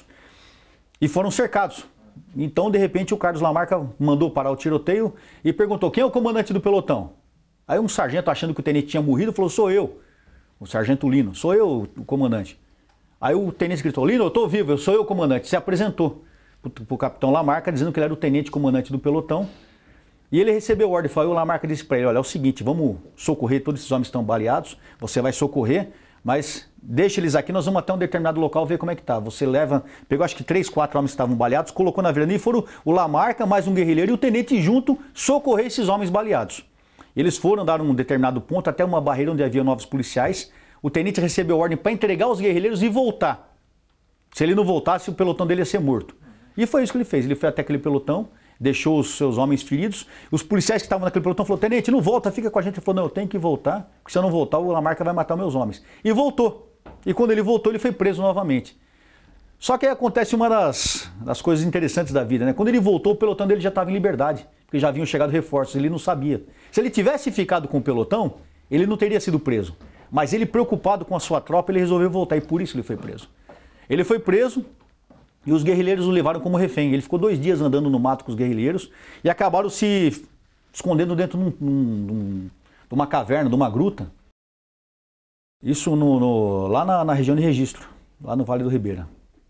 Speaker 1: e foram cercados. Então, de repente, o Carlos Lamarca mandou parar o tiroteio e perguntou, quem é o comandante do pelotão? Aí um sargento, achando que o tenente tinha morrido, falou, sou eu, o sargento Lino, sou eu o comandante. Aí o tenente gritou, Lino, eu estou vivo, eu sou eu o comandante. Se apresentou para o capitão Lamarca, dizendo que ele era o tenente comandante do pelotão. E ele recebeu ordem, foi o Lamarca disse para ele, olha, é o seguinte, vamos socorrer, todos esses homens estão baleados, você vai socorrer, Mas deixa eles aqui, nós vamos até um determinado local ver como é que tá. Você leva, pegou acho que três, quatro homens que estavam baleados, colocou na viranda e foram o Lamarca, mais um guerrilheiro e o tenente junto socorrer esses homens baleados. Eles foram dar um determinado ponto até uma barreira onde havia novos policiais. O tenente recebeu ordem para entregar os guerrilheiros e voltar. Se ele não voltasse, o pelotão dele ia ser morto. E foi isso que ele fez. Ele foi até aquele pelotão, deixou os seus homens feridos. Os policiais que estavam naquele pelotão falaram, tenente, não volta, fica com a gente. Ele falou, não, eu tenho que voltar, porque se eu não voltar, o Lamarca vai matar meus homens. E voltou. E quando ele voltou, ele foi preso novamente. Só que aí acontece uma das, das coisas interessantes da vida, né? Quando ele voltou, o pelotão dele já estava em liberdade, porque já haviam chegado reforços, ele não sabia. Se ele tivesse ficado com o pelotão, ele não teria sido preso. Mas ele, preocupado com a sua tropa, ele resolveu voltar e por isso ele foi preso. Ele foi preso e os guerrilheiros o levaram como refém. Ele ficou dois dias andando no mato com os guerrilheiros e acabaram se escondendo dentro de, um, um, de uma caverna, de uma gruta. Isso no, no, lá na, na região de Registro, lá no Vale do Ribeira.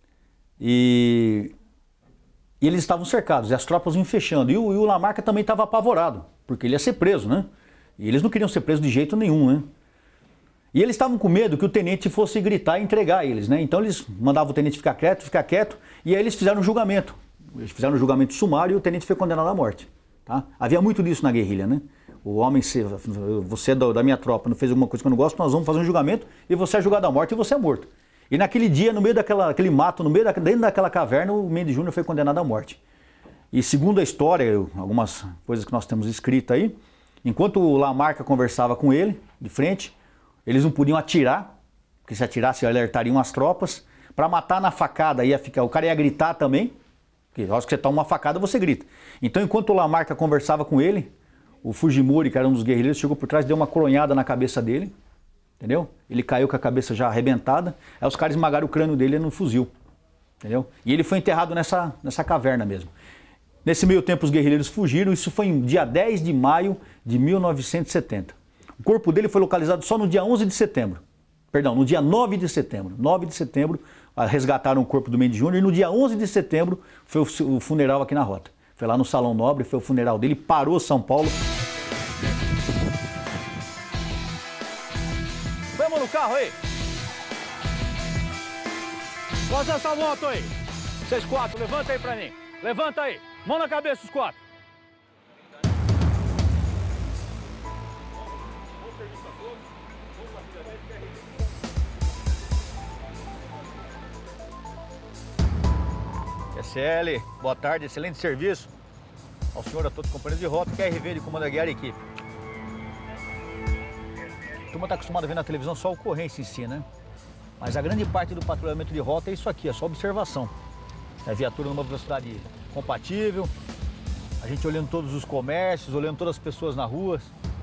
Speaker 1: E, e eles estavam cercados e as tropas iam fechando. E o, e o Lamarca também estava apavorado, porque ele ia ser preso, né? E eles não queriam ser presos de jeito nenhum, né? E eles estavam com medo que o tenente fosse gritar e entregar eles, né? Então eles mandavam o tenente ficar quieto, ficar quieto, e aí eles fizeram um julgamento. Eles fizeram um julgamento sumário e o tenente foi condenado à morte. Tá? Havia muito disso na guerrilha, né? O homem, você da minha tropa não fez alguma coisa que eu não gosto, nós vamos fazer um julgamento e você é julgado à morte e você é morto. E naquele dia, no meio daquela, aquele mato, no meio da, dentro daquela caverna, o Mendes Júnior foi condenado à morte. E segundo a história, algumas coisas que nós temos escrito aí, enquanto o Lamarca conversava com ele, de frente, eles não podiam atirar, porque se atirasse alertariam as tropas. Para matar na facada, ia ficar, o cara ia gritar também, porque na hora que você toma uma facada, você grita. Então, enquanto o Lamarca conversava com ele, o Fujimori, que era um dos guerrilheiros, chegou por trás e deu uma coronhada na cabeça dele, entendeu? Ele caiu com a cabeça já arrebentada, aí os caras esmagaram o crânio dele no fuzil, entendeu? E ele foi enterrado nessa, nessa caverna mesmo. Nesse meio tempo, os guerrilheiros fugiram, isso foi em dia dez de maio de mil novecentos e setenta. O corpo dele foi localizado só no dia onze de setembro. Perdão, no dia nove de setembro. nove de setembro, resgataram o corpo do Mendes Júnior e no dia onze de setembro foi o funeral aqui na Rota. Foi lá no Salão Nobre, foi o funeral dele, parou São Paulo. Vamos no carro aí. Mostra essa moto aí. Vocês quatro, levanta aí pra mim. Levanta aí. Mão na cabeça os quatro. S L, boa tarde, excelente serviço ao senhor, a todos os companheiros de rota, Q R V de comando a guiar a equipe. A turma está acostumada a ver na televisão só a ocorrência em si, né? Mas a grande parte do patrulhamento de rota é isso aqui, é só observação. É a viatura numa velocidade compatível, a gente olhando todos os comércios, olhando todas as pessoas na rua.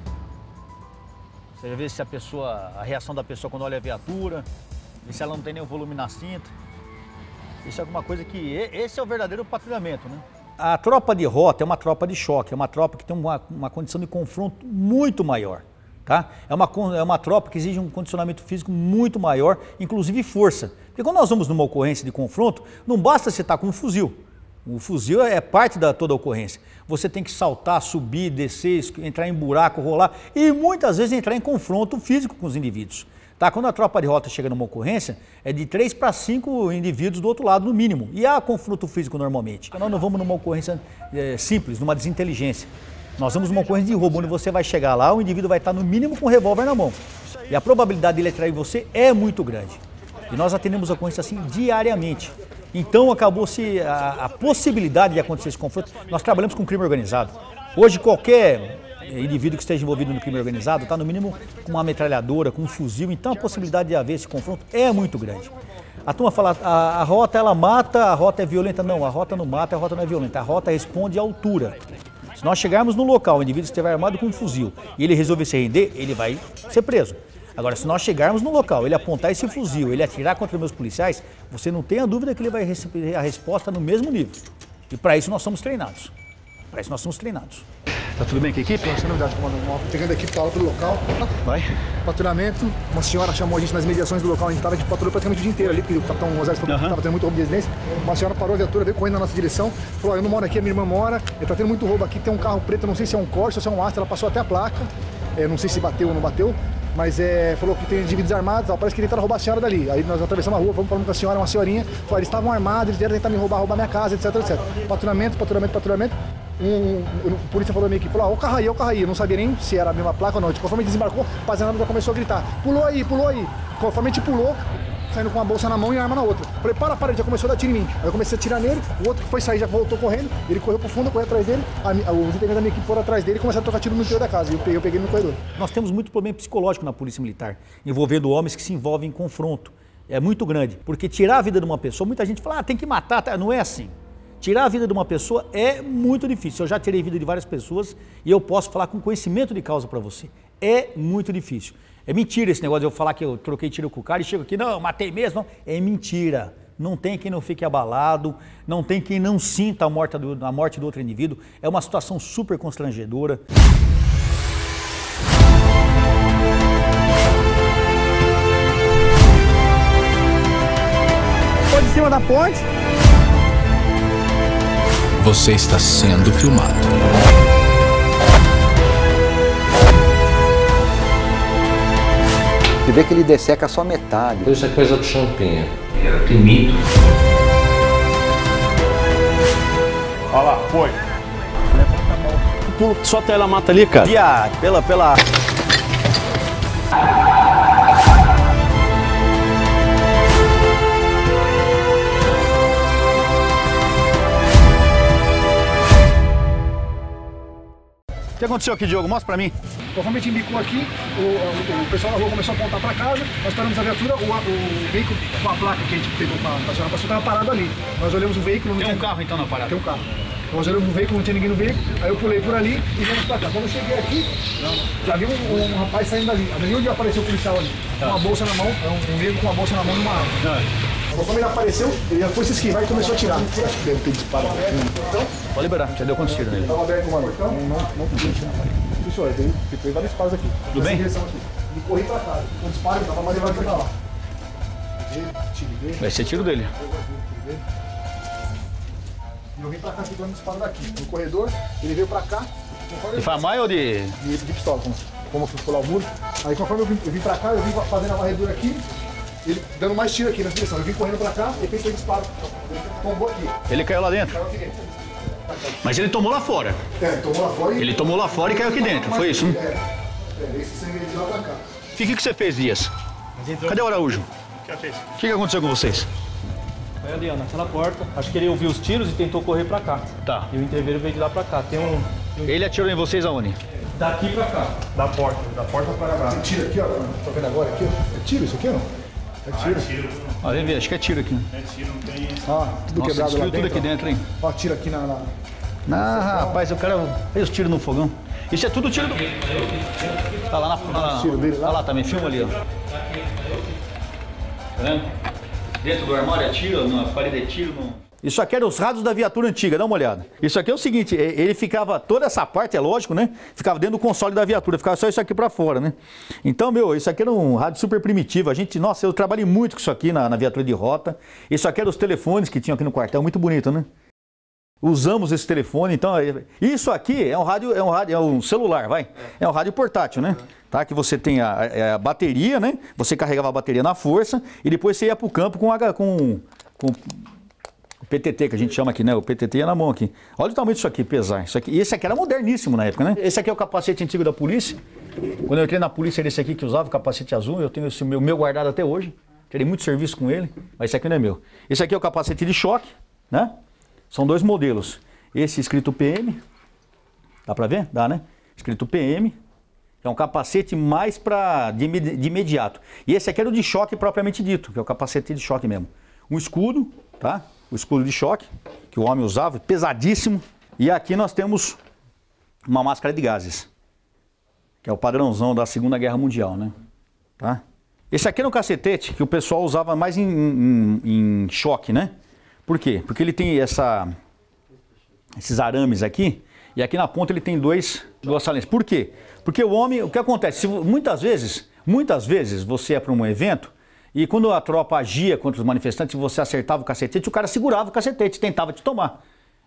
Speaker 1: Você vê se a pessoa, a reação da pessoa quando olha a viatura, e se ela não tem nenhum volume na cinta. Isso é alguma coisa que... Esse é o verdadeiro patrulhamento, né? A tropa de rota é uma tropa de choque, é uma tropa que tem uma, uma condição de confronto muito maior, tá? É uma, é uma tropa que exige um condicionamento físico muito maior, inclusive força. Porque quando nós vamos numa ocorrência de confronto, não basta você estar com um fuzil. O fuzil é parte da toda a ocorrência. Você tem que saltar, subir, descer, entrar em buraco, rolar e muitas vezes entrar em confronto físico com os indivíduos. Tá, quando a tropa de rota chega numa ocorrência, é de três para cinco indivíduos do outro lado, no mínimo. E há confronto físico normalmente. Nós não vamos numa ocorrência é, simples, numa desinteligência. Nós vamos numa ocorrência de roubo, onde você vai chegar lá, o indivíduo vai estar no mínimo com um revólver na mão. E a probabilidade dele atrair você é muito grande. E nós atendemos ocorrência assim diariamente. Então acabou-se a, a possibilidade de acontecer esse confronto. Nós trabalhamos com crime organizado. Hoje qualquer indivíduo que esteja envolvido no crime organizado está no mínimo com uma metralhadora, com um fuzil, então a possibilidade de haver esse confronto é muito grande. A turma fala, a, a rota ela mata, a rota é violenta. Não, a rota não mata, a rota não é violenta, a rota responde à altura. Se nós chegarmos no local, o indivíduo estiver armado com um fuzil e ele resolver se render, ele vai ser preso. Agora, se nós chegarmos no local, ele apontar esse fuzil, ele atirar contra os meus policiais, você não tem a dúvida que ele vai receber a resposta no mesmo nível. E para isso nós somos treinados. Para isso nós somos treinados. Tá tudo bem com a equipe?
Speaker 10: Sem novidade, comandante. Pegando a equipe, tá lá pelo local.
Speaker 1: Vai.
Speaker 10: Patrulhamento. Uma senhora chamou a gente nas mediações do local. A gente tava de patrulha praticamente o dia inteiro ali, porque o capitão Rosales falou que tava tendo muito roubo de residência. Uma senhora parou a viatura, veio correndo na nossa direção. Falou, eu não moro aqui, a minha irmã mora. Ele tá tendo muito roubo aqui, tem um carro preto, não sei se é um Corsa ou se é um Astra. Ela passou até a placa. É, não sei se bateu ou não bateu. mas é, falou que tem indivíduos armados, ó, parece que tentaram roubar a senhora dali. Aí nós atravessamos a rua, fomos falando com a senhora, uma senhorinha, falou, eles estavam armados, eles vieram tentar me roubar, roubar minha casa, etc, etcétera. Patrulhamento, patrulhamento, patrulhamento. Um, um, a polícia falou meio que, falou, ó, o carro aí, o carro aí. Eu não sabia nem se era a mesma placa ou não. Conforme desembarcou, o rapaziada já começou a gritar, pulou aí, pulou aí. Conforme a gente pulou, saindo com uma bolsa na mão e a arma na outra. Falei, para, para, ele já começou a dar tiro em mim. Aí eu comecei a tirar nele, o outro que foi sair já voltou correndo, ele correu pro fundo, eu corri atrás dele, a, os integrantes da minha equipe foram atrás dele e começaram a trocar tiro no interior da casa. E eu peguei, eu peguei ele no corredor.
Speaker 1: Nós temos muito problema psicológico na Polícia Militar, envolvendo homens que se envolvem em confronto. É muito grande, porque tirar a vida de uma pessoa, muita gente fala, ah, tem que matar, tá? Não é assim. Tirar a vida de uma pessoa é muito difícil. Eu já tirei a vida de várias pessoas e eu posso falar com conhecimento de causa para você. É muito difícil. É mentira esse negócio de eu falar que eu troquei tiro com o cara e chego aqui, não, eu matei mesmo. Não. É mentira. Não tem quem não fique abalado, não tem quem não sinta a morte do, a morte do outro indivíduo. É uma situação super constrangedora.
Speaker 10: Foi de cima da ponte.
Speaker 2: Você está sendo filmado.
Speaker 3: Você vê que ele desseca só metade.
Speaker 11: Isso é coisa do champinha.
Speaker 12: Era temido.
Speaker 6: Olha lá, foi. Pulo, só a tela mata ali, cara.
Speaker 1: Dia, pela, pela... O que aconteceu aqui, Diogo? Mostra pra mim.
Speaker 10: Conforme a gente embicou aqui, o, o, o pessoal da rua começou a apontar pra casa, nós paramos a viatura, o, o veículo com a placa que a gente pegou pra estacionar, a pessoa estava parado ali. Nós olhamos o veículo...
Speaker 1: Tem
Speaker 10: tinha...
Speaker 1: um carro então na parada?
Speaker 10: Tem um carro. Nós olhamos o veículo, não tinha ninguém no veículo, aí eu pulei por ali e viemos pra cá. Quando eu cheguei aqui, já vi um, um rapaz saindo dali. Ali onde apareceu o policial ali, com uma bolsa na mão, um, um negro com uma bolsa na mão numa arma. Conforme ele apareceu, ele já foi se esquivar e começou a tirar. Acho que deve ter disparado aqui. Então,
Speaker 1: pode liberar, já deu quantos tiros nele?
Speaker 10: Estava aberto o portão, não, não podia tirar. Isso aí, tem, tem vários disparos aqui.
Speaker 1: Tudo bem?
Speaker 10: E corri pra cá. O disparo tava mais levado pra lá.
Speaker 1: Vai ser tiro dele.
Speaker 10: E eu vim pra cá aqui dando disparo daqui. No corredor, ele veio pra cá.
Speaker 1: De famáia ou de...
Speaker 10: De, de pistola, como, como eu fui pular o muro. Aí conforme eu vim, eu vim pra cá, eu vim fazendo a varredura aqui. Ele dando mais tiro aqui na direção. Eu vim correndo pra cá e fez o disparo. Ele tombou aqui.
Speaker 1: Ele caiu lá dentro?
Speaker 10: Caiu aqui dentro.
Speaker 1: Mas ele tomou lá fora?
Speaker 10: É, ele tomou lá fora e...
Speaker 1: Ele tomou lá fora e caiu aqui dentro, foi isso?
Speaker 10: É, é esse sangue de lá pra cá.
Speaker 1: O que, que você fez, Dias? Cadê o Araújo? O que, que aconteceu com vocês?
Speaker 13: Foi ali, ó, naquela porta. Acho que ele ouviu os tiros e tentou correr pra cá.
Speaker 1: Tá.
Speaker 13: E o interveiro veio de lá pra cá. Tem um...
Speaker 1: Ele atirou em vocês aonde?
Speaker 13: Daqui pra cá. Da porta. Da porta para cá.
Speaker 10: Tem tiro aqui, ó. Tá vendo agora aqui, ó? É tiro isso aqui, ó? É tiro.
Speaker 1: Ah, é tiro. Ah, vem ver, acho que é tiro aqui.
Speaker 13: É tiro, não tem...
Speaker 10: Ah, tudo
Speaker 1: Nossa,
Speaker 10: quebrado lá dentro.
Speaker 1: tudo aqui dentro, hein?
Speaker 10: Ó, tiro aqui na... na...
Speaker 1: Ah, rapaz, o cara fez os tiros no fogão. Isso é tudo tiro do... Tá lá na... Tá lá,
Speaker 10: tiro dele lá?
Speaker 1: Tá lá também, filma ali, ó. Tá vendo? Dentro do armário é tiro, na parede é tiro, não... Isso aqui era os rádios da viatura antiga, dá uma olhada. Isso aqui é o seguinte, ele ficava, toda essa parte, é lógico, né? Ficava dentro do console da viatura, ficava só isso aqui pra fora, né? Então, meu, isso aqui era um rádio super primitivo. A gente, nossa, eu trabalhei muito com isso aqui na, na viatura de rota. Isso aqui era os telefones que tinham aqui no quartel, muito bonito, né? Usamos esse telefone, então, isso aqui é um rádio, é um rádio, é um celular, vai? É um rádio portátil, né? Tá? Que você tem a, a bateria, né? Você carregava a bateria na força e depois você ia pro campo com, a, com, com o P T T, que a gente chama aqui, né? O P T T é na mão aqui. Olha o tamanho disso aqui, pesar. Isso aqui, e esse aqui era moderníssimo na época, né? Esse aqui é o capacete antigo da polícia. Quando eu entrei na polícia, era esse aqui que usava, o capacete azul. Eu tenho esse meu, meu guardado até hoje. Terei muito serviço com ele, mas esse aqui não é meu. Esse aqui é o capacete de choque, né? São dois modelos. Esse escrito P M, dá pra ver? Dá, né? Escrito P M, é um capacete mais pra, de, de imediato. E esse aqui era o de choque propriamente dito, que é o capacete de choque mesmo. Um escudo, tá? O escudo de choque, que o homem usava, pesadíssimo. E aqui nós temos uma máscara de gases, que é o padrãozão da Segunda Guerra Mundial, né? Tá? Esse aqui era um cacetete que o pessoal usava mais em, em, em choque, né? Por quê? Porque ele tem essa, esses arames aqui, e aqui na ponta ele tem dois, duas saliências. Por quê? Porque o homem, o que acontece? Se, muitas vezes, muitas vezes você ia para um evento, e quando a tropa agia contra os manifestantes, você acertava o cacetete, o cara segurava o cacetete, tentava te tomar.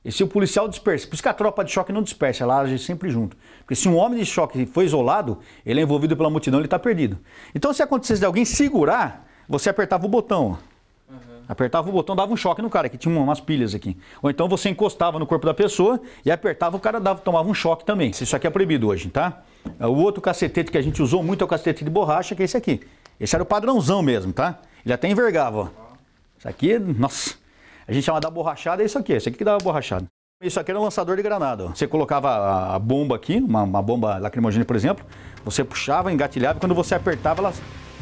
Speaker 1: E se o policial dispersa, por isso que a tropa de choque não dispersa, ela age sempre junto. Porque se um homem de choque foi isolado, ele é envolvido pela multidão, ele está perdido. Então se acontecesse de alguém segurar, você apertava o botão. Uhum. Apertava o botão, dava um choque no cara, que tinha umas pilhas aqui. Ou então você encostava no corpo da pessoa e apertava, o cara dava, tomava um choque também. Isso aqui é proibido hoje, tá? O outro cacetete que a gente usou muito é o cacetete de borracha, que é esse aqui. Esse era o padrãozão mesmo, tá? Ele até envergava, ó. Isso aqui, nossa... A gente chama da borrachada, é isso aqui, esse aqui que dava borrachada. Isso aqui era um lançador de granada. Ó. Você colocava a, a bomba aqui, uma, uma bomba lacrimogênea, por exemplo, você puxava, engatilhava, e quando você apertava, ela...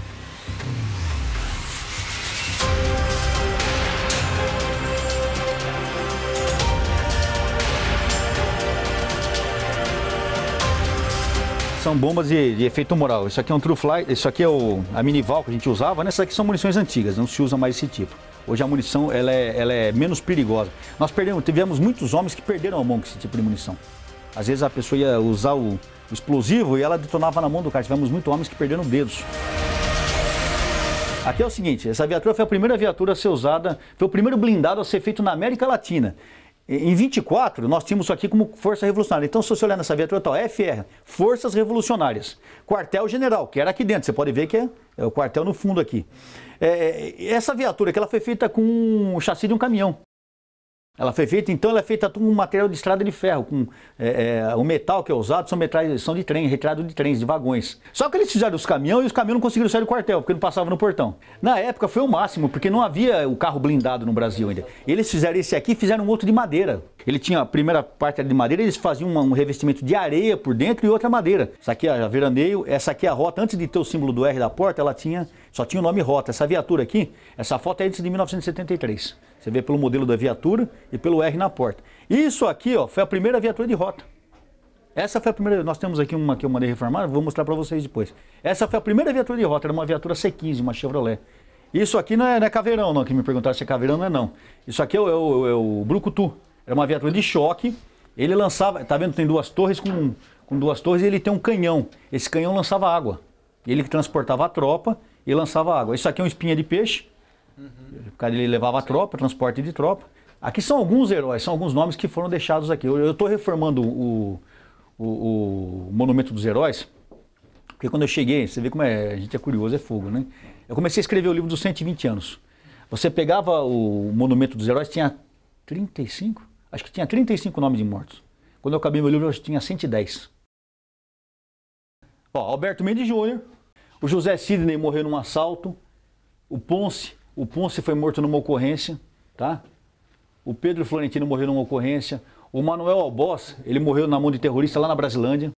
Speaker 1: São bombas de, de efeito moral. Isso aqui é um True Fly, isso aqui é o, a Minival que a gente usava, né? Essas aqui são munições antigas, não se usa mais esse tipo. Hoje a munição ela é, ela é menos perigosa. Nós perdemos, tivemos muitos homens que perderam a mão com esse tipo de munição. Às vezes a pessoa ia usar o, o explosivo e ela detonava na mão do cara. Tivemos muitos homens que perderam dedos. Aqui é o seguinte, essa viatura foi a primeira viatura a ser usada, foi o primeiro blindado a ser feito na América Latina. Em vinte e quatro, nós tínhamos isso aqui como Força Revolucionária. Então, se você olhar nessa viatura, tá, F R, Forças Revolucionárias. Quartel General, que era aqui dentro. Você pode ver que é, é o quartel no fundo aqui. É, essa viatura que ela foi feita com um chassi de um caminhão. Ela foi feita, então, ela é feita com um material de estrada de ferro. Com, é, é, o metal que é usado são metais, são de trem, retirado de trens, de vagões. Só que eles fizeram os caminhões e os caminhões não conseguiram sair do quartel, porque não passavam no portão. Na época foi o máximo, porque não havia o carro blindado no Brasil ainda. Eles fizeram esse aqui e fizeram um outro de madeira. Ele tinha a primeira parte era de madeira, eles faziam uma, um revestimento de areia por dentro e outra madeira. Essa aqui é a veraneio, essa aqui é a rota. Antes de ter o símbolo do R da porta, ela tinha, só tinha o nome rota. Essa viatura aqui, essa foto é antes de mil novecentos e setenta e três. Você vê pelo modelo da viatura e pelo R na porta. Isso aqui, ó, foi a primeira viatura de rota. Essa foi a primeira, nós temos aqui uma que eu mandei reformar, vou mostrar para vocês depois. Essa foi a primeira viatura de rota, era uma viatura C quinze, uma Chevrolet. Isso aqui não é, não é caveirão, não, que me perguntaram se é caveirão, não é não. Isso aqui é o, é o, é o Brucutu, era uma viatura de choque, ele lançava, tá vendo, tem duas torres com, com duas torres e ele tem um canhão. Esse canhão lançava água, ele que transportava a tropa e lançava água. Isso aqui é um espinha de peixe. Uhum. Ele levava a tropa, transporte de tropa. Aqui são alguns heróis, são alguns nomes que foram deixados aqui. Eu estou reformando o, o, o Monumento dos Heróis, porque quando eu cheguei, você vê como é, a gente é curioso, é fogo, né? Eu comecei a escrever o livro dos cento e vinte anos. Você pegava o Monumento dos Heróis, tinha trinta e cinco? Acho que tinha trinta e cinco nomes de mortos. Quando eu acabei meu livro, eu tinha cento e dez. Ó, Alberto Mendes Júnior, o José Sidney morreu num assalto, o Ponce, o Ponce foi morto numa ocorrência, tá? O Pedro Florentino morreu numa ocorrência, o Manuel Alboz, ele morreu na mão de terrorista lá na Brasilândia.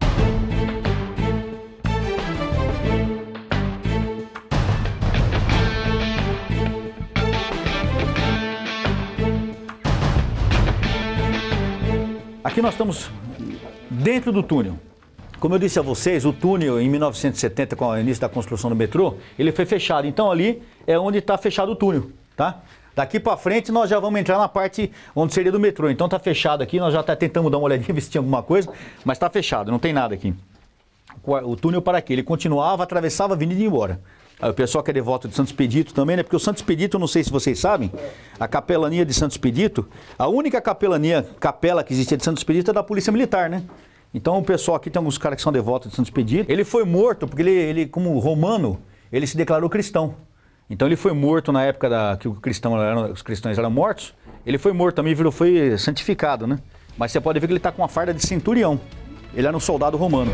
Speaker 1: Aqui nós estamos dentro do túnel. Como eu disse a vocês, o túnel em mil novecentos e setenta, com o início da construção do metrô, ele foi fechado. Então ali é onde está fechado o túnel, tá? Daqui para frente nós já vamos entrar na parte onde seria do metrô. Então tá fechado aqui, nós já até tentamos dar uma olhadinha, ver se tinha alguma coisa, mas tá fechado, não tem nada aqui. O túnel para quê? Ele continuava, atravessava a avenida e ia embora. Aí o pessoal que é devoto de Santo Expedito também, né? Porque o Santo Expedito, eu não sei se vocês sabem, a capelania de Santo Expedito, a única capelania, capela que existia de Santo Expedito é da Polícia Militar, né? Então o pessoal aqui tem alguns caras que são devotos de Santo Expedito. Ele foi morto porque ele, ele como romano, ele se declarou cristão. Então ele foi morto na época da, que o cristão era, os cristãos eram mortos. Ele foi morto também, virou, foi santificado, né? Mas você pode ver que ele está com uma farda de centurião. Ele era um soldado romano.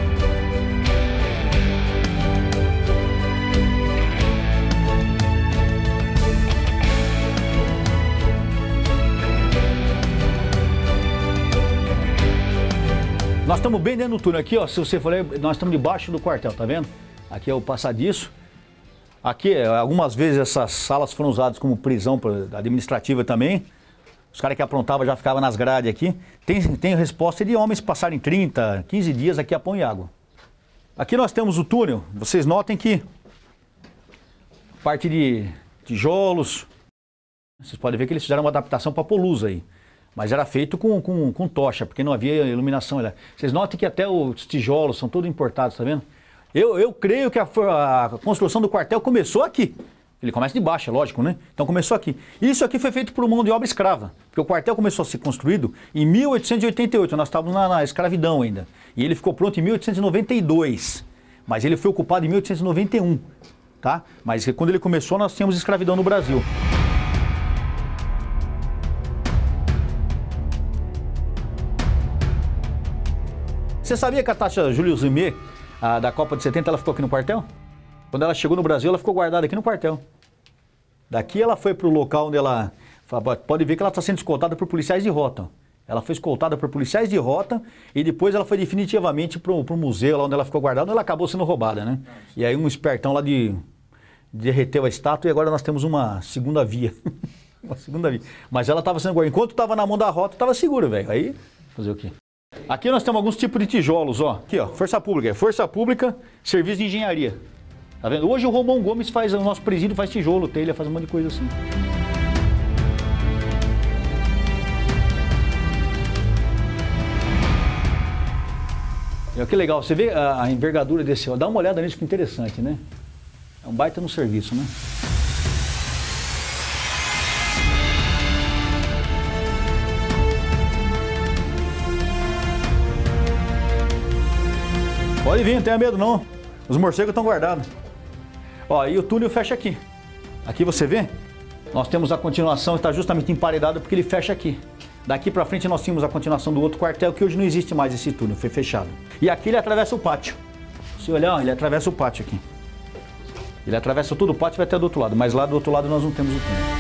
Speaker 1: Nós estamos bem dentro do túnel aqui, ó, se você for ler, nós estamos debaixo do quartel, tá vendo? Aqui é o passadiço. Aqui, algumas vezes essas salas foram usadas como prisão administrativa também. Os caras que aprontavam já ficavam nas grades aqui. Tem, tem resposta de homens passarem trinta, quinze dias aqui a pão e água. Aqui nós temos o túnel, vocês notem que parte de tijolos. Vocês podem ver que eles fizeram uma adaptação para pôr luz aí. Mas era feito com, com, com tocha, porque não havia iluminação. Vocês notem que até os tijolos são todos importados, tá vendo? Eu, eu creio que a, a construção do quartel começou aqui. Ele começa de baixo, é lógico, né? Então começou aqui. Isso aqui foi feito por mão de obra escrava, porque o quartel começou a ser construído em mil oitocentos e oitenta e oito, nós estávamos na, na escravidão ainda. E ele ficou pronto em mil oitocentos e noventa e dois, mas ele foi ocupado em mil oitocentos e noventa e um, tá? Mas quando ele começou, nós tínhamos escravidão no Brasil. Você sabia que a Taxa Julius Rimet, a da Copa de setenta, ela ficou aqui no quartel? Quando ela chegou no Brasil, ela ficou guardada aqui no quartel. Daqui ela foi para o local onde ela... Pode ver que ela está sendo escoltada por policiais de rota. Ela foi escoltada por policiais de rota e depois ela foi definitivamente para o museu, lá onde ela ficou guardada, onde ela acabou sendo roubada, né? E aí um espertão lá de... derreteu a estátua e agora nós temos uma segunda via. Uma segunda via. Mas ela estava sendo guardada. Enquanto estava na mão da rota, estava segura, velho. Aí, fazer o quê? Aqui nós temos alguns tipos de tijolos, ó. Aqui, ó, Força Pública. Força Pública, Serviço de Engenharia. Tá vendo? Hoje o Romão Gomes faz, o nosso presídio faz tijolo, telha, faz um monte de coisa assim. É que legal, você vê a, a envergadura desse, ó. Dá uma olhada nisso que interessante, né? É um baita no serviço, né? Pode vir, não tenha medo não. Os morcegos estão guardados. Ó, e o túnel fecha aqui. Aqui você vê? Nós temos a continuação, está justamente emparedado porque ele fecha aqui. Daqui para frente nós tínhamos a continuação do outro quartel, que hoje não existe mais esse túnel, foi fechado. E aqui ele atravessa o pátio. Se olhar, ó, ele atravessa o pátio aqui. Ele atravessa todo o pátio e vai até do outro lado, mas lá do outro lado nós não temos o túnel.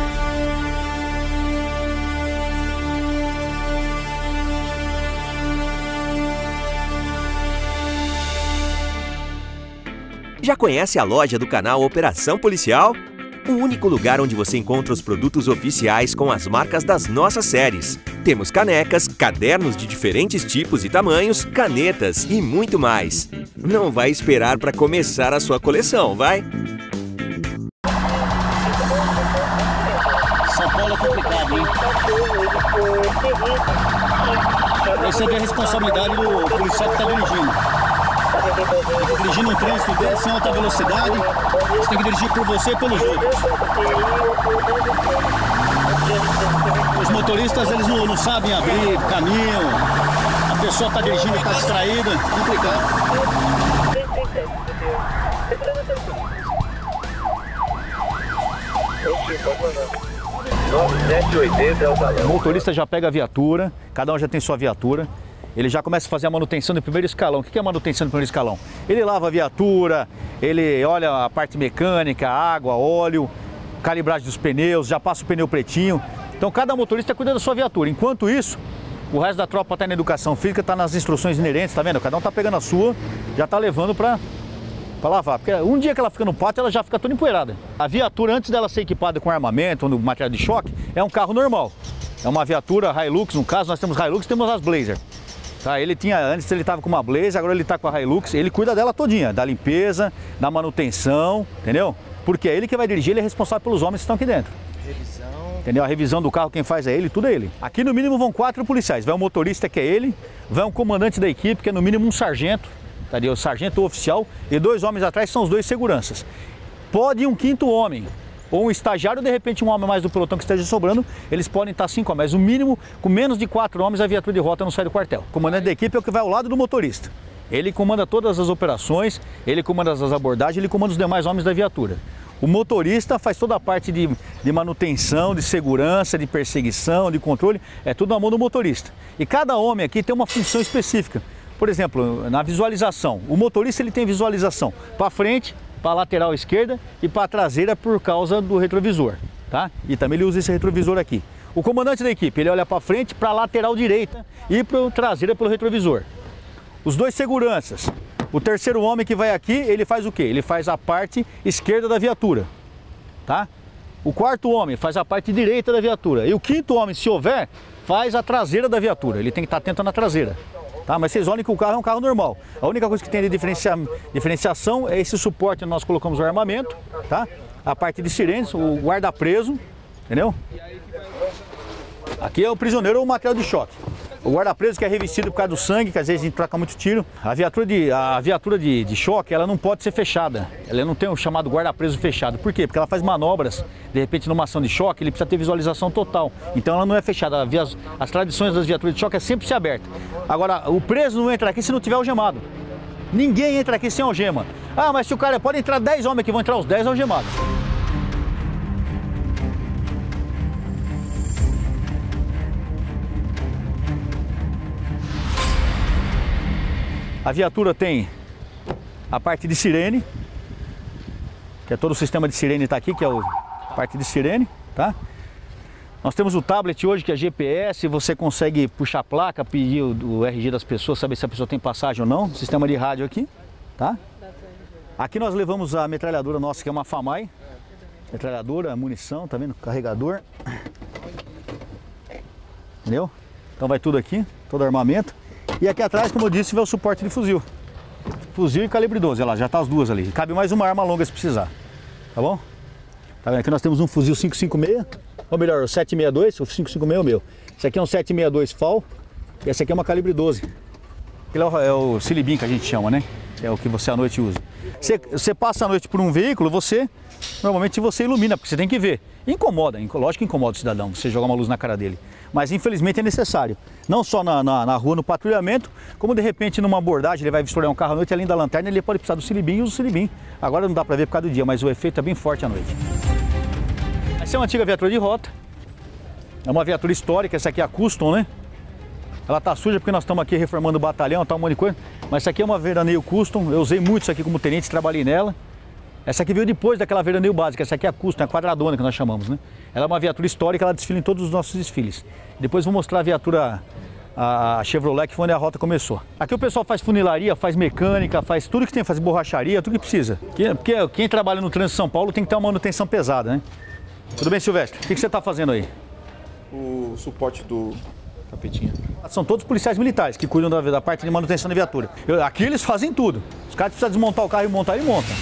Speaker 4: Já conhece a loja do canal Operação Policial? O único lugar onde você encontra os produtos oficiais com as marcas das nossas séries. Temos canecas, cadernos de diferentes tipos e tamanhos, canetas e muito mais. Não vai esperar para começar a sua coleção, vai?
Speaker 13: São Paulo é complicado, hein? Aí você vê a responsabilidade do policial que está dirigindo. Dirigindo um trânsito desse em alta velocidade, você tem que dirigir por você e pelos outros. Os motoristas, eles não, não sabem abrir caminho, a pessoa está dirigindo e está distraída, complicado.
Speaker 1: O motorista já pega a viatura, cada um já tem sua viatura. Ele já começa a fazer a manutenção do primeiro escalão. O que é a manutenção do primeiro escalão? Ele lava a viatura, ele olha a parte mecânica, água, óleo, calibragem dos pneus, já passa o pneu pretinho. Então cada motorista cuida da sua viatura. Enquanto isso, o resto da tropa está na educação física, está nas instruções inerentes, tá vendo? Cada um está pegando a sua, já está levando para lavar. Porque um dia que ela fica no pátio, ela já fica toda empoeirada. A viatura, antes dela ser equipada com armamento, ou material de choque, é um carro normal. É uma viatura Hilux, no caso nós temos Hilux, temos as Blazer. Tá, ele tinha, antes ele estava com uma Blazer, agora ele está com a Hilux, ele cuida dela todinha, da limpeza, da manutenção, entendeu? Porque é ele que vai dirigir, ele é responsável pelos homens que estão aqui dentro. Revisão. Entendeu? A revisão do carro, quem faz é ele, tudo é ele. Aqui no mínimo vão quatro policiais, vai um motorista que é ele, vai um comandante da equipe, que é no mínimo um sargento, tá, o sargento oficial, e dois homens atrás são os dois seguranças. Pode ir um quinto homem, ou um estagiário, de repente um homem mais do pelotão que esteja sobrando, eles podem estar cinco homens, mas o mínimo, com menos de quatro homens, a viatura de rota não sai do quartel. O comandante da equipe é o que vai ao lado do motorista. Ele comanda todas as operações, ele comanda as abordagens, ele comanda os demais homens da viatura. O motorista faz toda a parte de, de manutenção, de segurança, de perseguição, de controle, é tudo na mão do motorista. E cada homem aqui tem uma função específica. Por exemplo, na visualização, o motorista ele tem visualização para frente, para a lateral esquerda e para a traseira por causa do retrovisor, tá? E também ele usa esse retrovisor aqui. O comandante da equipe, ele olha para frente, para a lateral direita e para a traseira pelo retrovisor. Os dois seguranças, o terceiro homem que vai aqui, ele faz o quê? Ele faz a parte esquerda da viatura, tá? O quarto homem faz a parte direita da viatura e o quinto homem, se houver, faz a traseira da viatura. Ele tem que estar atento na traseira. Tá, mas vocês olhem que o carro é um carro normal. A única coisa que tem de diferencia... diferenciação é esse suporte onde nós colocamos o armamento, tá? A parte de sirenes, o guarda-preso, entendeu? Aqui é o prisioneiro ou o material de choque. O guarda-preso que é revestido por causa do sangue, que às vezes a gente troca muito tiro. A viatura de, a viatura de, de choque, ela não pode ser fechada. Ela não tem o chamado guarda-preso fechado. Por quê? Porque ela faz manobras, de repente numa ação de choque, ele precisa ter visualização total. Então ela não é fechada. As, as tradições das viaturas de choque é sempre ser aberta. Agora, o preso não entra aqui se não tiver algemado. Ninguém entra aqui sem algema. Ah, mas se o cara pode entrar dez homens aqui, vão entrar os dez algemados. A viatura tem a parte de sirene, que é todo o sistema de sirene está aqui, que é o, a parte de sirene, tá? Nós temos o tablet hoje, que é G P S, você consegue puxar a placa, pedir o, o R G das pessoas, saber se a pessoa tem passagem ou não. Sistema de rádio aqui, tá? Aqui nós levamos a metralhadora nossa, que é uma FAMAI. Metralhadora, munição, tá vendo? Carregador. Entendeu? Então vai tudo aqui, todo armamento. E aqui atrás, como eu disse, vai o suporte de fuzil. Fuzil e calibre doze, olha lá, já tá as duas ali. Cabe mais uma arma longa se precisar, tá bom? Tá vendo? Aqui nós temos um fuzil cinco cinco seis, ou melhor, o sete sessenta e dois, o cinco cinco seis é o meu. Esse aqui é um sete sessenta e dois F A L e esse aqui é uma calibre doze. Ele é o, é o Silibim que a gente chama, né? É o que você à noite usa. Você, você passa a noite por um veículo, você, normalmente você ilumina, porque você tem que ver. Incomoda, lógico que incomoda o cidadão, você jogar uma luz na cara dele. Mas infelizmente é necessário. Não só na, na, na rua, no patrulhamento, como de repente numa abordagem, ele vai vistoriar um carro à noite, além da lanterna, ele pode precisar do Silibim e usa o Silibim. Agora não dá pra ver por causa do dia, mas o efeito é bem forte à noite. Essa é uma antiga viatura de rota. É uma viatura histórica, essa aqui é a Custom, né? Ela tá suja porque nós estamos aqui reformando o batalhão, tá um monte de coisa. Mas essa aqui é uma veraneio Custom, eu usei muito isso aqui como tenente, trabalhei nela. Essa aqui veio depois daquela veraneio básica, essa aqui é a Custom, é a quadradona que nós chamamos, né? Ela é uma viatura histórica, ela desfila em todos os nossos desfiles. Depois vou mostrar a viatura, a Chevrolet, que foi onde a rota começou. Aqui o pessoal faz funilaria, faz mecânica, faz tudo que tem, faz borracharia, tudo que precisa. Porque quem trabalha no trânsito de São Paulo tem que ter uma manutenção pesada, né? Tudo bem, Silvestre? O que você está fazendo aí?
Speaker 6: O suporte do tapetinho.
Speaker 1: São todos policiais militares que cuidam da, da parte de manutenção da viatura. Eu, aqui eles fazem tudo. Os caras precisam desmontar o carro e montar, ele monta.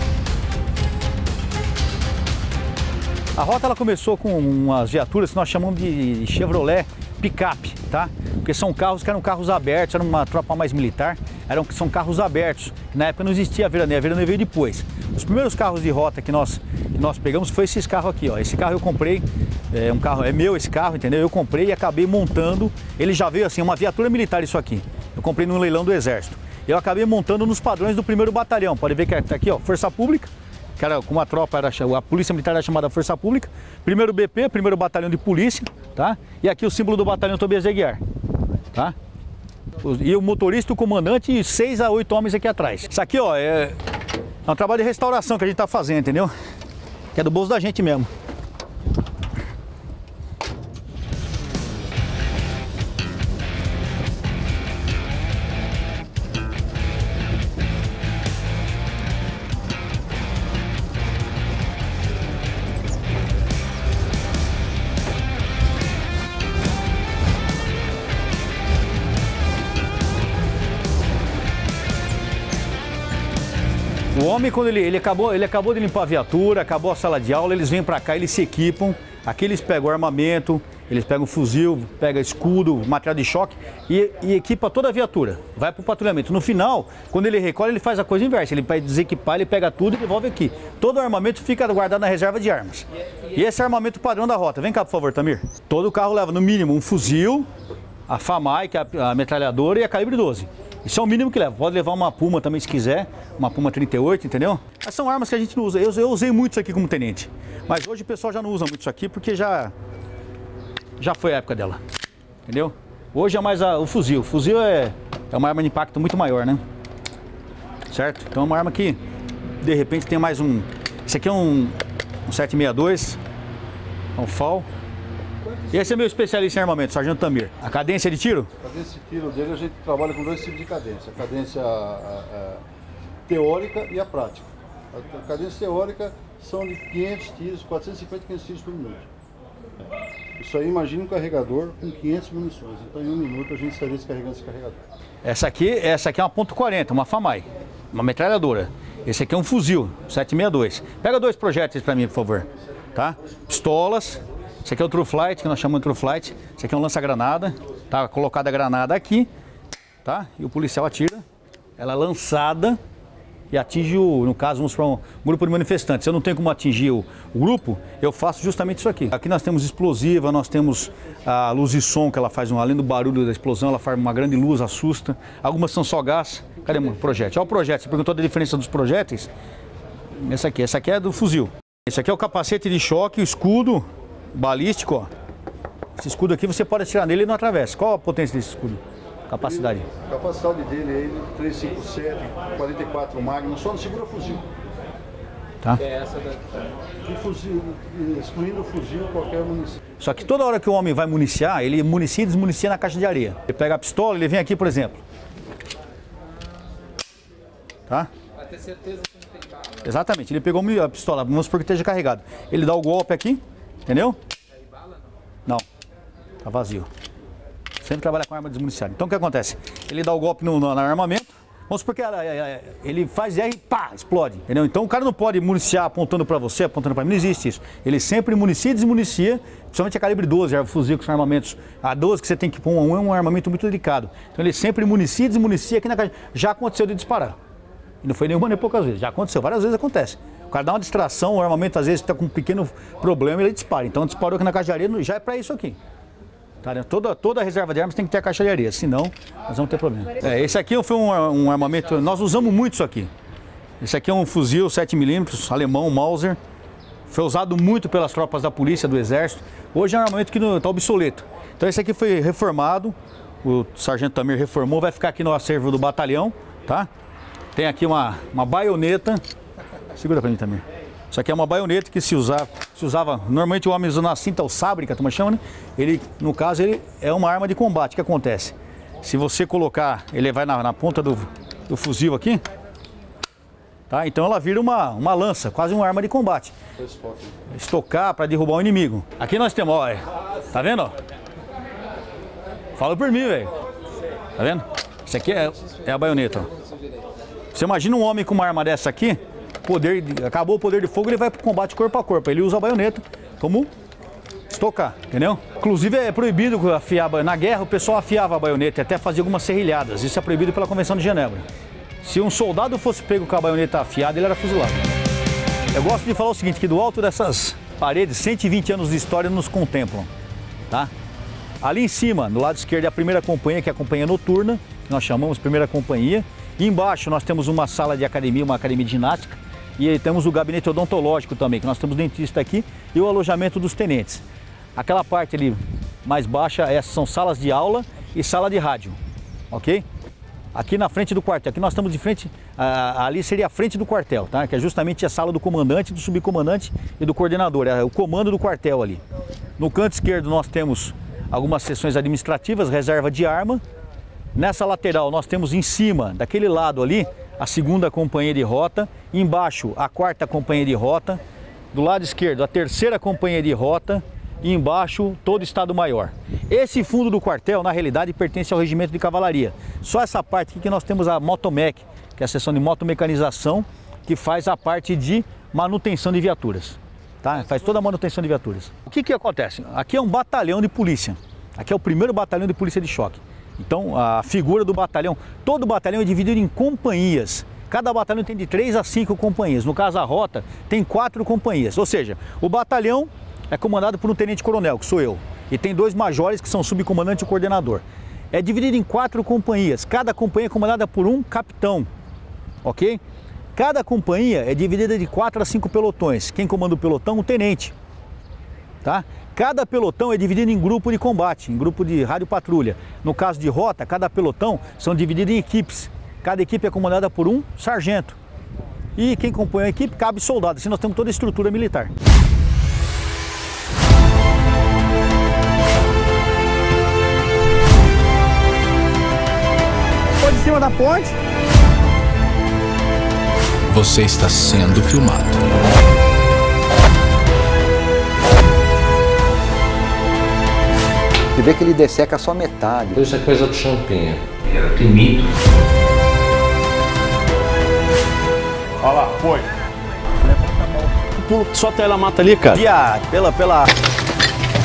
Speaker 1: A rota ela começou com umas viaturas que nós chamamos de Chevrolet picape, tá? Porque são carros que eram carros abertos, era uma tropa mais militar, eram, são carros abertos. Na época não existia a veraneio, a veraneio veio depois. Os primeiros carros de rota que nós, que nós pegamos foi esses carros aqui, ó. Esse carro eu comprei, é um carro, é meu esse carro, entendeu? Eu comprei e acabei montando, ele já veio assim, uma viatura militar isso aqui. Eu comprei num leilão do Exército. Eu acabei montando nos padrões do primeiro batalhão, pode ver que tá aqui, ó, Força Pública. Que era com uma tropa, era, a polícia militar era chamada Força Pública, primeiro B P, primeiro batalhão de polícia, tá? E aqui o símbolo do batalhão Tobias Aguiar, tá? E o motorista, o comandante e seis a oito homens aqui atrás. Isso aqui, ó, é, é um trabalho de restauração que a gente tá fazendo, entendeu? Que é do bolso da gente mesmo. O homem, quando ele, ele, acabou, ele acabou de limpar a viatura, acabou a sala de aula, eles vêm pra cá, eles se equipam, aqui eles pegam o armamento, eles pegam o fuzil, pegam escudo, material de choque e, e equipa toda a viatura, vai pro patrulhamento. No final, quando ele recolhe, ele faz a coisa inversa, ele vai desequipar, ele pega tudo e devolve aqui. Todo o armamento fica guardado na reserva de armas. E esse é o armamento padrão da rota. Vem cá, por favor, Tamir. Todo carro leva, no mínimo, um fuzil, a FAMAI, que é a, a metralhadora, e a calibre doze. Isso é o mínimo que leva. Pode levar uma Puma também se quiser, uma Puma trinta e oito, entendeu? Essas são armas que a gente não usa. Eu, eu usei muito isso aqui como tenente. Mas hoje o pessoal já não usa muito isso aqui porque já, já foi a época dela. Entendeu? Hoje é mais a, o fuzil. O fuzil é, é uma arma de impacto muito maior, né? Certo? Então é uma arma que, de repente, tem mais um... Esse aqui é um, um sete sessenta e dois, é um F A L. Esse é meu especialista em armamento, Sargento Tamir. A cadência de tiro?
Speaker 11: A cadência de tiro dele, a gente trabalha com dois tipos de cadência. A cadência a, a, teórica e a prática. A, a cadência teórica são de quinhentos tiros, quatrocentos e cinquenta, quinhentos tiros por minuto. Isso aí, imagina um carregador com quinhentas munições. Então, em um minuto, a gente estaria descarregando esse carregador.
Speaker 1: Essa aqui, essa aqui é uma ponto quarenta, uma FAMAI, uma metralhadora. Esse aqui é um fuzil, sete sessenta e dois. Pega dois projéteis para mim, por favor. Tá? Pistolas. Esse aqui é o True Flight, que nós chamamos de True Flight. Esse aqui é um lança-granada, tá colocada a granada aqui, tá? E o policial atira, ela é lançada e atinge, o, no caso, vamos para um grupo de manifestantes. Se eu não tenho como atingir o, o grupo, eu faço justamente isso aqui. Aqui nós temos explosiva, nós temos a luz de som, que ela faz, um, além do barulho da explosão, ela faz uma grande luz, assusta. Algumas são só gás. Cadê o projétil? Olha o projétil, você perguntou da diferença dos projéteis. Esse aqui, esse aqui é do fuzil. Esse aqui é o capacete de choque, o escudo balístico, ó. Esse escudo aqui você pode atirar nele e não atravessa. Qual a potência desse escudo? Capacidade?
Speaker 11: Ele, a capacidade dele é ele, trezentos e cinquenta e sete, quarenta e quatro Magnum, só não segura fuzil.
Speaker 1: Tá?
Speaker 11: É essa daqui. E fuzil, excluindo o fuzil, qualquer munição.
Speaker 1: Só que toda hora que o homem vai municiar, ele municia e desmunicia na caixa de areia. Ele pega a pistola, ele vem aqui, por exemplo. Tá?
Speaker 12: Vai ter certeza que não tem bala.
Speaker 1: Exatamente, ele pegou a pistola, vamos supor que esteja carregado. Ele dá o golpe aqui, entendeu?
Speaker 12: Tem bala
Speaker 1: não? Não, tá vazio. Sempre trabalha com arma desmuniciada. Então o que acontece? Ele dá o golpe no, no, no armamento, vamos supor que ela, ele faz R e pá, explode, entendeu? Então o cara não pode municiar apontando para você, apontando para mim, não existe isso. Ele sempre municia e desmunicia, principalmente a calibre doze, fuzil com os armamentos A doze que você tem que pôr um, é um armamento muito delicado. Então ele sempre municia e desmunicia aqui na caixa. Já aconteceu de disparar. E não foi nenhuma nem poucas vezes, já aconteceu, várias vezes acontece. O cara dá uma distração, o armamento às vezes está com um pequeno problema e ele dispara. Então disparou aqui na caixa de areia, já é para isso aqui. Tá, né? toda, toda a reserva de armas tem que ter a caixa de areia, senão nós vamos ter problema. É, esse aqui foi um, um armamento, nós usamos muito isso aqui. Esse aqui é um fuzil sete milímetros, alemão, Mauser. Foi usado muito pelas tropas da polícia, do exército. Hoje é um armamento que está obsoleto. Então esse aqui foi reformado, o sargento Tamir reformou, vai ficar aqui no acervo do batalhão, tá? Tem aqui uma, uma baioneta, segura pra mim também. Isso aqui é uma baioneta que se usava, se usava normalmente o homem usando a cinta, o sabre, que a turma chama, né? Ele, no caso, ele é uma arma de combate. O que acontece? Se você colocar, ele vai na, na ponta do, do fuzil aqui, tá? Então ela vira uma, uma lança, quase uma arma de combate. Estocar para derrubar o inimigo. Aqui nós temos, ó, tá vendo? Ó? Fala por mim, velho. Tá vendo? Isso aqui é, é a baioneta, ó. Você imagina um homem com uma arma dessa aqui, poder, acabou o poder de fogo, ele vai para o combate corpo a corpo. Ele usa a baioneta como estocar, entendeu? Inclusive é proibido afiar, na guerra o pessoal afiava a baioneta e até fazia algumas serrilhadas. Isso é proibido pela Convenção de Genebra. Se um soldado fosse pego com a baioneta afiada, ele era fuzilado. Eu gosto de falar o seguinte, que do alto dessas paredes, cento e vinte anos de história nos contemplam, tá? Ali em cima, do lado esquerdo, é a primeira companhia, que é a companhia noturna, que nós chamamos primeira companhia. E embaixo nós temos uma sala de academia, uma academia de ginástica, e aí temos o gabinete odontológico também, que nós temos dentista aqui, e o alojamento dos tenentes. Aquela parte ali mais baixa, essas são salas de aula e sala de rádio, ok? Aqui na frente do quartel, aqui nós estamos de frente, ah, ali seria a frente do quartel, tá? Que é justamente a sala do comandante, do subcomandante e do coordenador, é o comando do quartel ali. No canto esquerdo nós temos algumas seções administrativas, reserva de arma. Nessa lateral nós temos em cima, daquele lado ali, a segunda companhia de rota, embaixo a quarta companhia de rota, do lado esquerdo a terceira companhia de rota e embaixo todo o Estado-Maior. Esse fundo do quartel, na realidade, pertence ao regimento de cavalaria. Só essa parte aqui que nós temos a Motomec, que é a seção de motomecanização, que faz a parte de manutenção de viaturas. Tá? Faz toda a manutenção de viaturas. O que que acontece? Aqui é um batalhão de polícia. Aqui é o primeiro batalhão de polícia de choque. Então a figura do batalhão, todo batalhão é dividido em companhias. Cada batalhão tem de três a cinco companhias. No caso a rota tem quatro companhias. Ou seja, o batalhão é comandado por um tenente-coronel, que sou eu. E tem dois majores que são o subcomandante e o coordenador. É dividido em quatro companhias. Cada companhia é comandada por um capitão, ok? Cada companhia é dividida de quatro a cinco pelotões. Quem comanda o pelotão? O tenente, tá? Cada pelotão é dividido em grupo de combate, em grupo de rádio patrulha. No caso de rota, cada pelotão são divididos em equipes. Cada equipe é comandada por um sargento. E quem compõe a equipe cabe soldado. Assim nós temos toda a estrutura militar.
Speaker 10: Foi de cima da ponte.
Speaker 2: Você está sendo filmado.
Speaker 3: Você vê que ele desseca só metade.
Speaker 14: Isso é coisa do Champinha.
Speaker 15: Era temido.
Speaker 6: Olha lá, foi.
Speaker 13: Só até ela mata ali, cara.
Speaker 1: Via, pela, pela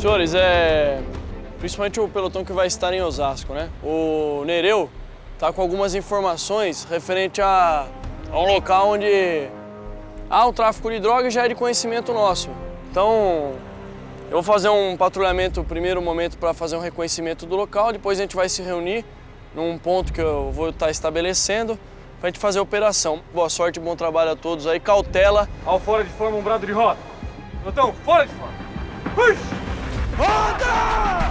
Speaker 14: Senhores, é... principalmente o pelotão que vai estar em Osasco, né? O Nereu tá com algumas informações referente a, a um local onde há um tráfico de drogas e já é de conhecimento nosso. Então, eu vou fazer um patrulhamento, primeiro momento, para fazer um reconhecimento do local, depois a gente vai se reunir num ponto que eu vou estar estabelecendo para a gente fazer a operação. Boa sorte, bom trabalho a todos aí, cautela.
Speaker 6: Ao fora de forma, um brado de rota. Pelotão, fora de forma. Puxa! Roda!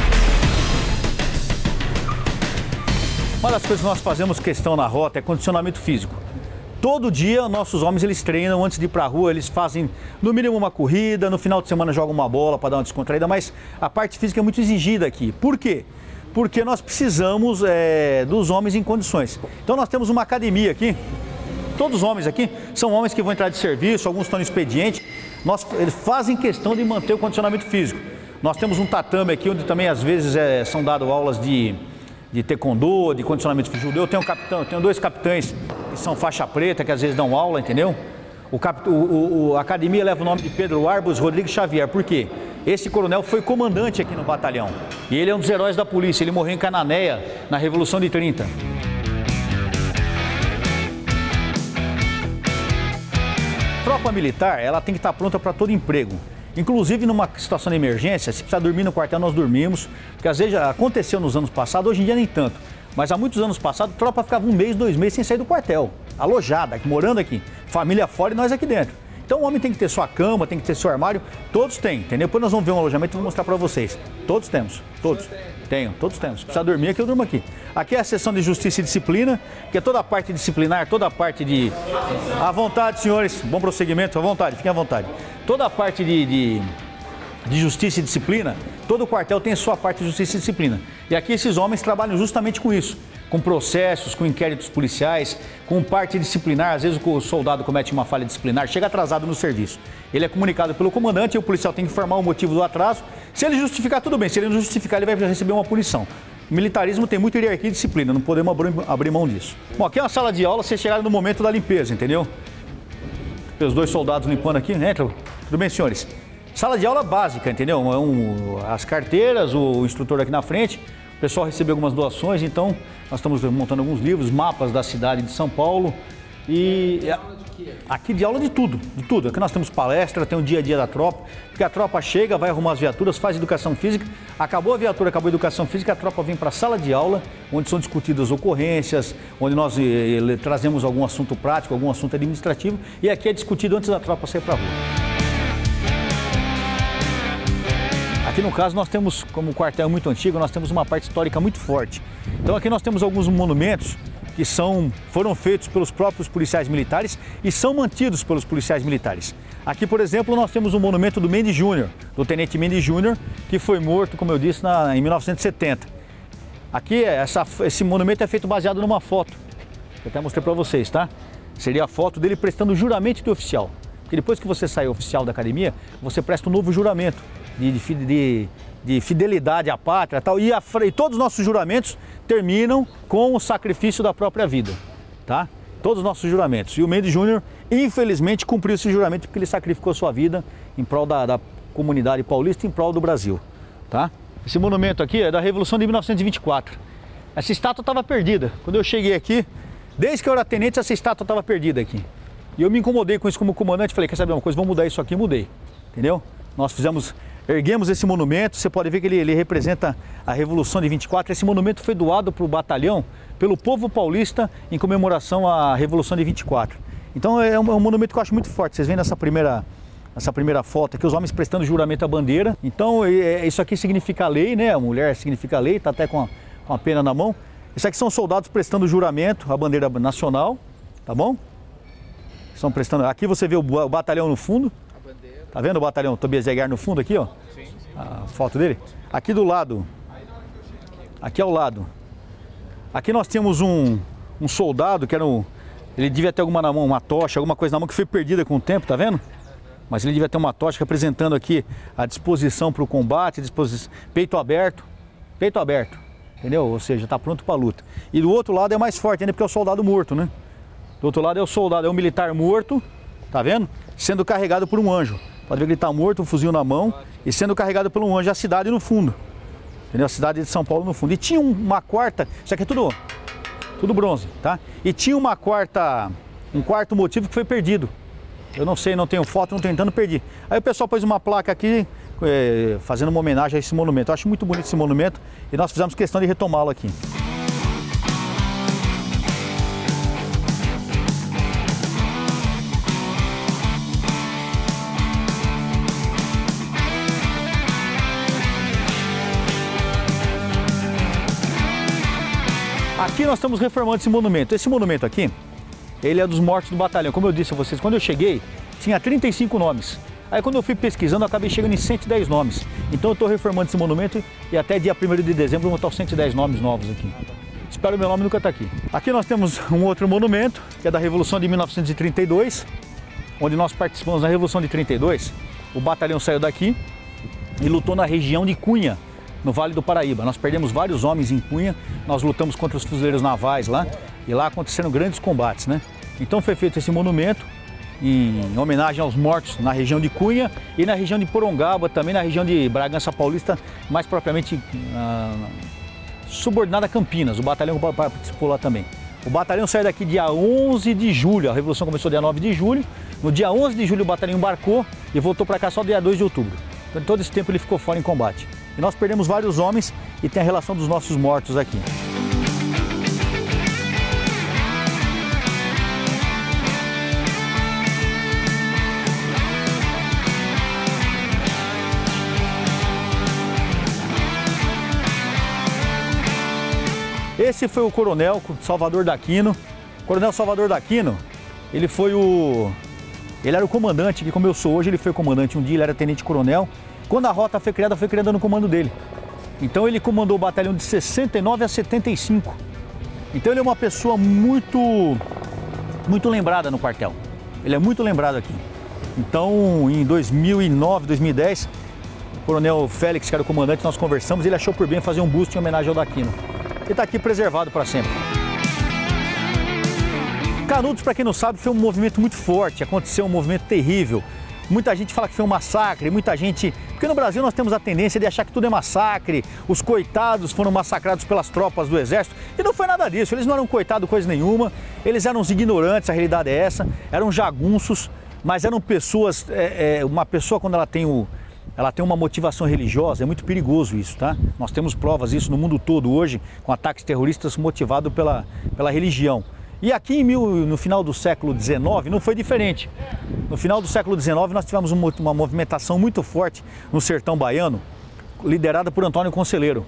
Speaker 1: Uma das coisas que nós fazemos questão na rota é condicionamento físico. Todo dia, nossos homens, eles treinam antes de ir pra rua, eles fazem no mínimo uma corrida, no final de semana jogam uma bola para dar uma descontraída, mas a parte física é muito exigida aqui. Por quê? Porque nós precisamos é, dos homens em condições. Então nós temos uma academia aqui, todos os homens aqui são homens que vão entrar de serviço, alguns estão no expediente, nós, eles fazem questão de manter o condicionamento físico. Nós temos um tatame aqui, onde também às vezes é, são dadas aulas de... de taekwondo, de condicionamento judô. Eu tenho um capitão, eu tenho dois capitães que são faixa preta, que às vezes dão aula, entendeu? O, cap, o, o a academia leva o nome de Pedro Arbus Rodrigues Xavier. Por quê? Esse coronel foi comandante aqui no batalhão. E ele é um dos heróis da polícia. Ele morreu em Cananéia, na Revolução de trinta. Tropa militar, ela tem que estar pronta para todo emprego. Inclusive, numa situação de emergência, se precisar dormir no quartel, nós dormimos. Porque às vezes já aconteceu nos anos passados, hoje em dia nem tanto. Mas há muitos anos passados, a tropa ficava um mês, dois meses sem sair do quartel. Alojada, morando aqui. Família fora e nós aqui dentro. Então o homem tem que ter sua cama, tem que ter seu armário. Todos têm, entendeu? Depois nós vamos ver um alojamento e vou mostrar pra vocês. Todos temos, todos. Tenho, todos temos. Se precisar dormir aqui, eu durmo aqui. Aqui é a seção de justiça e disciplina, que é toda a parte disciplinar, toda a parte de... À vontade, senhores. Bom prosseguimento, à vontade, fiquem à vontade. Toda a parte de... de... de justiça e disciplina, todo quartel tem a sua parte de justiça e disciplina. E aqui esses homens trabalham justamente com isso, com processos, com inquéritos policiais, com parte disciplinar. Às vezes o soldado comete uma falha disciplinar, chega atrasado no serviço. Ele é comunicado pelo comandante e o policial tem que informar o motivo do atraso. Se ele justificar, tudo bem. Se ele não justificar, ele vai receber uma punição. O militarismo tem muita hierarquia e disciplina, não podemos abrir, abrir mão disso. Bom, aqui é uma sala de aula, vocês chegaram no momento da limpeza, entendeu? Os dois soldados limpando aqui, entra. Tudo bem, senhores? Sala de aula básica, entendeu? Um, as carteiras, o instrutor aqui na frente, o pessoal recebeu algumas doações, então nós estamos montando alguns livros, mapas da cidade de São Paulo. E aqui de aula de tudo, de tudo. Aqui nós temos palestra, tem o dia a dia da tropa, porque a tropa chega, vai arrumar as viaturas, faz educação física, acabou a viatura, acabou a educação física, a tropa vem para a sala de aula, onde são discutidas ocorrências, onde nós eh, trazemos algum assunto prático, algum assunto administrativo, e aqui é discutido antes da tropa sair para a rua. Aqui no caso nós temos, como o quartel é muito antigo, nós temos uma parte histórica muito forte. Então aqui nós temos alguns monumentos que são, foram feitos pelos próprios policiais militares e são mantidos pelos policiais militares. Aqui, por exemplo, nós temos um monumento do Mendes Júnior, do Tenente Mendes Júnior, que foi morto, como eu disse, na, em mil novecentos e setenta. Aqui, essa, esse monumento é feito baseado numa foto, que eu até mostrei para vocês, tá? Seria a foto dele prestando juramento de oficial. Porque depois que você sai oficial da academia, você presta um novo juramento de, de, de, de fidelidade à pátria e tal. E, a, e todos os nossos juramentos terminam com o sacrifício da própria vida, tá? Todos os nossos juramentos. E o Mendes Júnior, infelizmente, cumpriu esse juramento porque ele sacrificou sua vida em prol da, da comunidade paulista, em prol do Brasil, tá? Esse monumento aqui é da Revolução de mil novecentos e vinte e quatro. Essa estátua estava perdida. Quando eu cheguei aqui, desde que eu era tenente, essa estátua estava perdida aqui. E eu me incomodei com isso como comandante, falei, quer saber uma coisa, vamos mudar isso aqui, mudei, entendeu? Nós fizemos, erguemos esse monumento, você pode ver que ele, ele representa a Revolução de vinte e quatro. Esse monumento foi doado para o batalhão, pelo povo paulista, em comemoração à Revolução de vinte e quatro. Então é um, é um monumento que eu acho muito forte. Vocês veem nessa primeira, nessa primeira foto aqui, os homens prestando juramento à bandeira. Então é, isso aqui significa lei, né? A mulher significa lei, está até com a, com a pena na mão. Isso aqui são soldados prestando juramento à bandeira nacional, tá bom? Estão prestando. Aqui você vê o, o batalhão no fundo. Tá vendo o batalhão Tobias Aguiar no fundo aqui, ó? Sim. A foto dele. Aqui do lado. Aqui ao lado. Aqui nós temos um, um soldado que era um... Ele devia ter alguma na mão, uma tocha, alguma coisa na mão que foi perdida com o tempo, tá vendo? Mas ele devia ter uma tocha representando aqui a disposição para o combate, disposição, peito aberto, peito aberto, entendeu? Ou seja, tá pronto para a luta. E do outro lado é mais forte ainda porque é o soldado morto, né? Do outro lado é o soldado, é o militar morto, tá vendo? Sendo carregado por um anjo. Pode ver que ele está morto, um fuzil na mão e sendo carregado pelo um anjo, a cidade no fundo. Entendeu? A cidade de São Paulo no fundo. E tinha uma quarta, isso aqui é tudo, tudo bronze, tá? E tinha uma quarta, um quarto motivo que foi perdido. Eu não sei, não tenho foto, não tentando, perdi. Aí o pessoal pôs uma placa aqui, é, fazendo uma homenagem a esse monumento. Eu acho muito bonito esse monumento e nós fizemos questão de retomá-lo aqui. Aqui nós estamos reformando esse monumento. Esse monumento aqui, ele é dos mortos do batalhão. Como eu disse a vocês, quando eu cheguei, tinha trinta e cinco nomes. Aí quando eu fui pesquisando, eu acabei chegando em cento e dez nomes. Então eu estou reformando esse monumento e até dia primeiro de dezembro vão estar cento e dez nomes novos aqui. Espero o meu nome nunca estar aqui. Aqui nós temos um outro monumento, que é da Revolução de mil novecentos e trinta e dois, onde nós participamos da Revolução de trinta e dois. O batalhão saiu daqui e lutou na região de Cunha, no Vale do Paraíba. Nós perdemos vários homens em Cunha, nós lutamos contra os fuzileiros navais lá, e lá aconteceram grandes combates, né? Então foi feito esse monumento em homenagem aos mortos na região de Cunha e na região de Porongaba, também na região de Bragança Paulista, mais propriamente ah, subordinada a Campinas. O batalhão participou lá também. O batalhão saiu daqui dia onze de julho, a Revolução começou dia nove de julho. No dia onze de julho o batalhão embarcou e voltou para cá só dia dois de outubro. Então todo esse tempo ele ficou fora em combate. E nós perdemos vários homens e tem a relação dos nossos mortos aqui. Esse foi o coronel Salvador Daquino. O coronel Salvador Daquino, ele foi o... Ele era o comandante, que como eu sou hoje, ele foi comandante. Um dia ele era tenente-coronel. Quando a rota foi criada, foi criada no comando dele. Então ele comandou o batalhão de sessenta e nove a setenta e cinco. Então ele é uma pessoa muito, muito lembrada no quartel. Ele é muito lembrado aqui. Então em dois mil e nove, dois mil e dez, o coronel Félix, que era o comandante, nós conversamos e ele achou por bem fazer um busto em homenagem ao Daquino. Ele está aqui preservado para sempre. Canudos, para quem não sabe, foi um movimento muito forte, aconteceu um movimento terrível. Muita gente fala que foi um massacre, muita gente... Porque no Brasil nós temos a tendência de achar que tudo é massacre, os coitados foram massacrados pelas tropas do exército, e não foi nada disso, eles não eram coitados coisa nenhuma, eles eram os ignorantes, a realidade é essa, eram jagunços, mas eram pessoas... É, é, uma pessoa quando ela tem, o, ela tem uma motivação religiosa, é muito perigoso isso, tá? Nós temos provas disso no mundo todo hoje, com ataques terroristas motivados pela, pela religião. E aqui em mil, no final do século dezenove não foi diferente. No final do século dezenove nós tivemos uma, uma movimentação muito forte no sertão baiano, liderada por Antônio Conselheiro.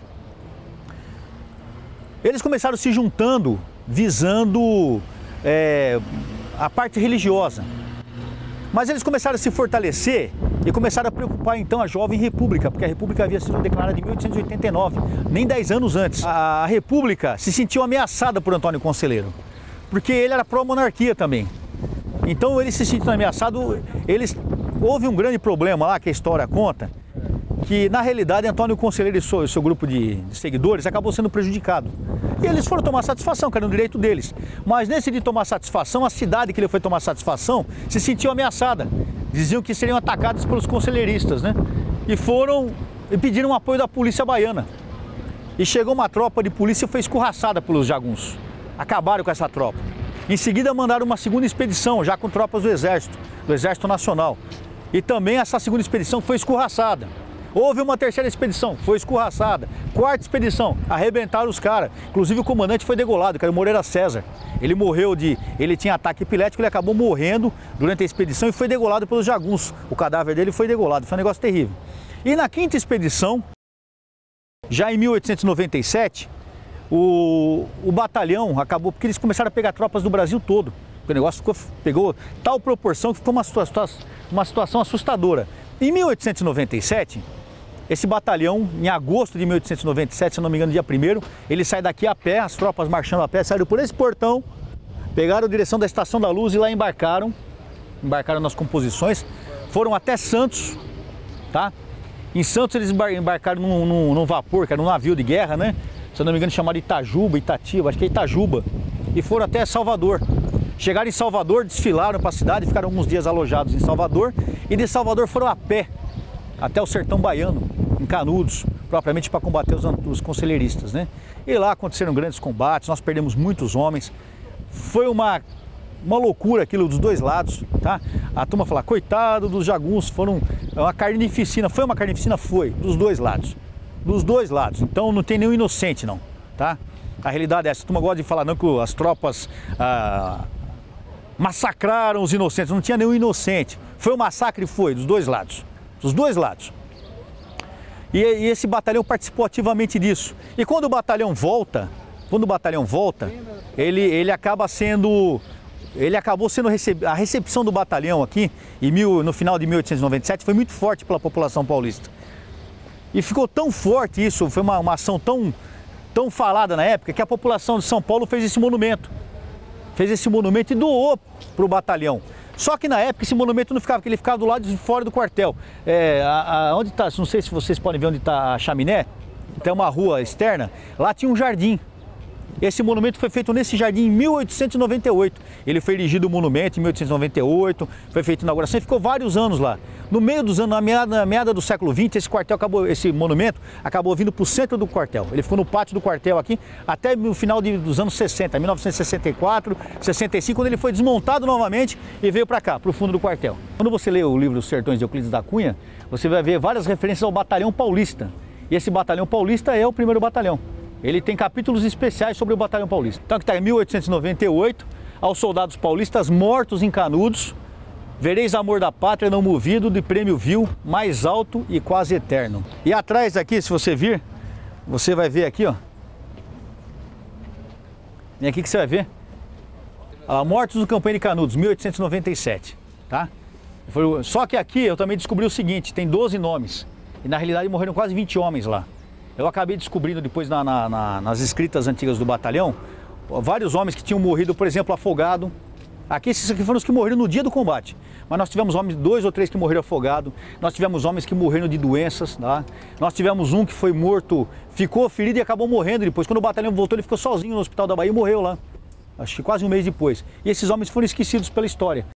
Speaker 1: Eles começaram se juntando, visando é, a parte religiosa. Mas eles começaram a se fortalecer e começaram a preocupar então a jovem república, porque a república havia sido declarada em mil oitocentos e oitenta e nove, nem dez anos antes. A república se sentiu ameaçada por Antônio Conselheiro, porque ele era pró-monarquia também. Então ele se sentiu ameaçado, eles, houve um grande problema lá, que a história conta, que na realidade Antônio Conselheiro e seu, seu grupo de, de seguidores acabou sendo prejudicado. E eles foram tomar satisfação, que era um direito deles. Mas nesse de tomar satisfação, a cidade que ele foi tomar satisfação se sentiu ameaçada. Diziam que seriam atacados pelos conselheiristas, né? E foram e pediram o apoio da polícia baiana. E chegou uma tropa de polícia e foi escorraçada pelos jagunços. Acabaram com essa tropa. Em seguida mandaram uma segunda expedição, já com tropas do Exército, do Exército Nacional. E também essa segunda expedição foi escorraçada. Houve uma terceira expedição, foi escorraçada. Quarta expedição, arrebentaram os caras. Inclusive o comandante foi degolado, que era o Moreira César. Ele morreu de... Ele tinha ataque epilético, ele acabou morrendo durante a expedição e foi degolado pelos jagunços. O cadáver dele foi degolado, foi um negócio terrível. E na quinta expedição, já em mil oitocentos e noventa e sete... O, o batalhão acabou, porque eles começaram a pegar tropas do Brasil todo. O negócio ficou, pegou tal proporção que ficou uma situação, uma situação assustadora. Em mil oitocentos e noventa e sete, esse batalhão, em agosto de mil oitocentos e noventa e sete, se não me engano, dia primeiro, ele sai daqui a pé, as tropas marchando a pé, saíram por esse portão, pegaram a direção da Estação da Luz e lá embarcaram, embarcaram nas composições, foram até Santos, tá? Em Santos eles embarcaram num, num, num vapor, que era um navio de guerra, né? Se eu não me engano, chamado Itajuba, Itatiba, acho que é Itajuba, e foram até Salvador. Chegaram em Salvador, desfilaram para a cidade, ficaram alguns dias alojados em Salvador, e de Salvador foram a pé até o sertão baiano, em Canudos, propriamente para combater os, os conselheiristas, né? E lá aconteceram grandes combates, nós perdemos muitos homens, foi uma, uma loucura aquilo dos dois lados, tá? A turma fala, coitado dos jagunços, foram uma carnificina, foi uma carnificina? Foi, dos dois lados, dos dois lados, então não tem nenhum inocente não, tá? A realidade é essa, a turma gosta de falar não que as tropas ah, massacraram os inocentes, não tinha nenhum inocente, foi um massacre, foi, dos dois lados, dos dois lados. E, e esse batalhão participou ativamente disso. E quando o batalhão volta, quando o batalhão volta, ele, ele acaba sendo, ele acabou sendo receb... a recepção do batalhão aqui em mil, no final de mil oitocentos e noventa e sete foi muito forte pela população paulista. E ficou tão forte isso, foi uma, uma ação tão, tão falada na época, que a população de São Paulo fez esse monumento. Fez esse monumento e doou para o batalhão. Só que na época esse monumento não ficava, porque ele ficava do lado de fora do quartel. É, a, a, onde está, não sei se vocês podem ver onde está a chaminé, tem uma rua externa, lá tinha um jardim. Esse monumento foi feito nesse jardim em mil oitocentos e noventa e oito. Ele foi erigido o monumento em mil oitocentos e noventa e oito, foi feita a inauguração e ficou vários anos lá. No meio dos anos, na meada, na meada do século vinte, esse quartel acabou, esse monumento acabou vindo para o centro do quartel. Ele ficou no pátio do quartel aqui até no final de, dos anos sessenta, mil novecentos e sessenta e quatro, sessenta e cinco, quando ele foi desmontado novamente e veio para cá, para o fundo do quartel. Quando você lê o livro Os Sertões de Euclides da Cunha, você vai ver várias referências ao batalhão paulista. E esse batalhão paulista é o primeiro batalhão. Ele tem capítulos especiais sobre o batalhão paulista. Então, que está em mil oitocentos e noventa e oito, aos soldados paulistas mortos em Canudos, vereis amor da pátria não movido de prêmio vil, mais alto e quase eterno. E atrás aqui, se você vir, você vai ver aqui, ó. Vem aqui que você vai ver. Ah, mortos no campanha de Canudos, mil oitocentos e noventa e sete, tá? Foi... Só que aqui eu também descobri o seguinte, tem doze nomes. E na realidade morreram quase vinte homens lá. Eu acabei descobrindo depois na, na, na, nas escritas antigas do batalhão, vários homens que tinham morrido, por exemplo, afogado. Aqui esses aqui foram os que morreram no dia do combate. Mas nós tivemos homens, dois ou três que morreram afogados. Nós tivemos homens que morreram de doenças, tá? Nós tivemos um que foi morto, ficou ferido e acabou morrendo depois. Quando o batalhão voltou, ele ficou sozinho no hospital da Bahia e morreu lá. Acho que quase um mês depois. E esses homens foram esquecidos pela história.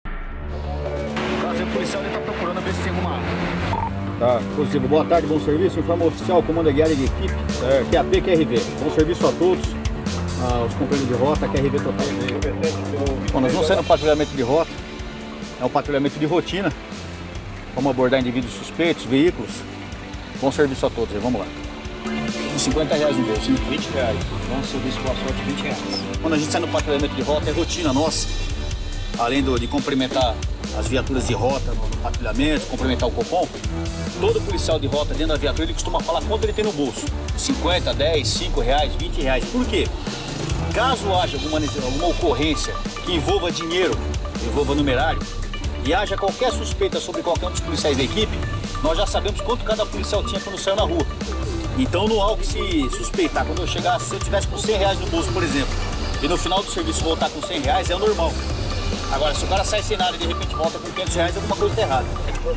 Speaker 1: O policial está procurando ver se tem alguma... Tá, positivo. Boa tarde, bom serviço. Informa oficial, comando aguiário de equipe, é, Q A P, Q R V. Bom serviço a todos, ah, os companheiros de rota, Q R V total. Bom, nós vamos sair no patrulhamento de rota, é um patrulhamento de rotina. Vamos abordar indivíduos suspeitos, veículos. Bom serviço a todos, vamos lá. cinquenta reais no bolso, vinte reais. Bom serviço, boa sorte, vinte reais. Quando a gente sai no patrulhamento de rota, é rotina nossa. Além do, de cumprimentar as viaturas de rota no, no patrulhamento, cumprimentar o Copom, todo policial de rota dentro da viatura, ele costuma falar quanto ele tem no bolso. cinquenta, dez, cinco reais, vinte reais. Por quê? Caso haja alguma, alguma ocorrência que envolva dinheiro, envolva numerário, e haja qualquer suspeita sobre qualquer um dos policiais da equipe, nós já sabemos quanto cada policial tinha quando saiu na rua. Então não há o que se suspeitar. Quando eu chegar, se eu tivesse com cem reais no bolso, por exemplo, e no final do serviço voltar com cem reais, é o normal. Agora, se o cara sai sem nada e de repente volta com quinhentos reais, alguma coisa está errada.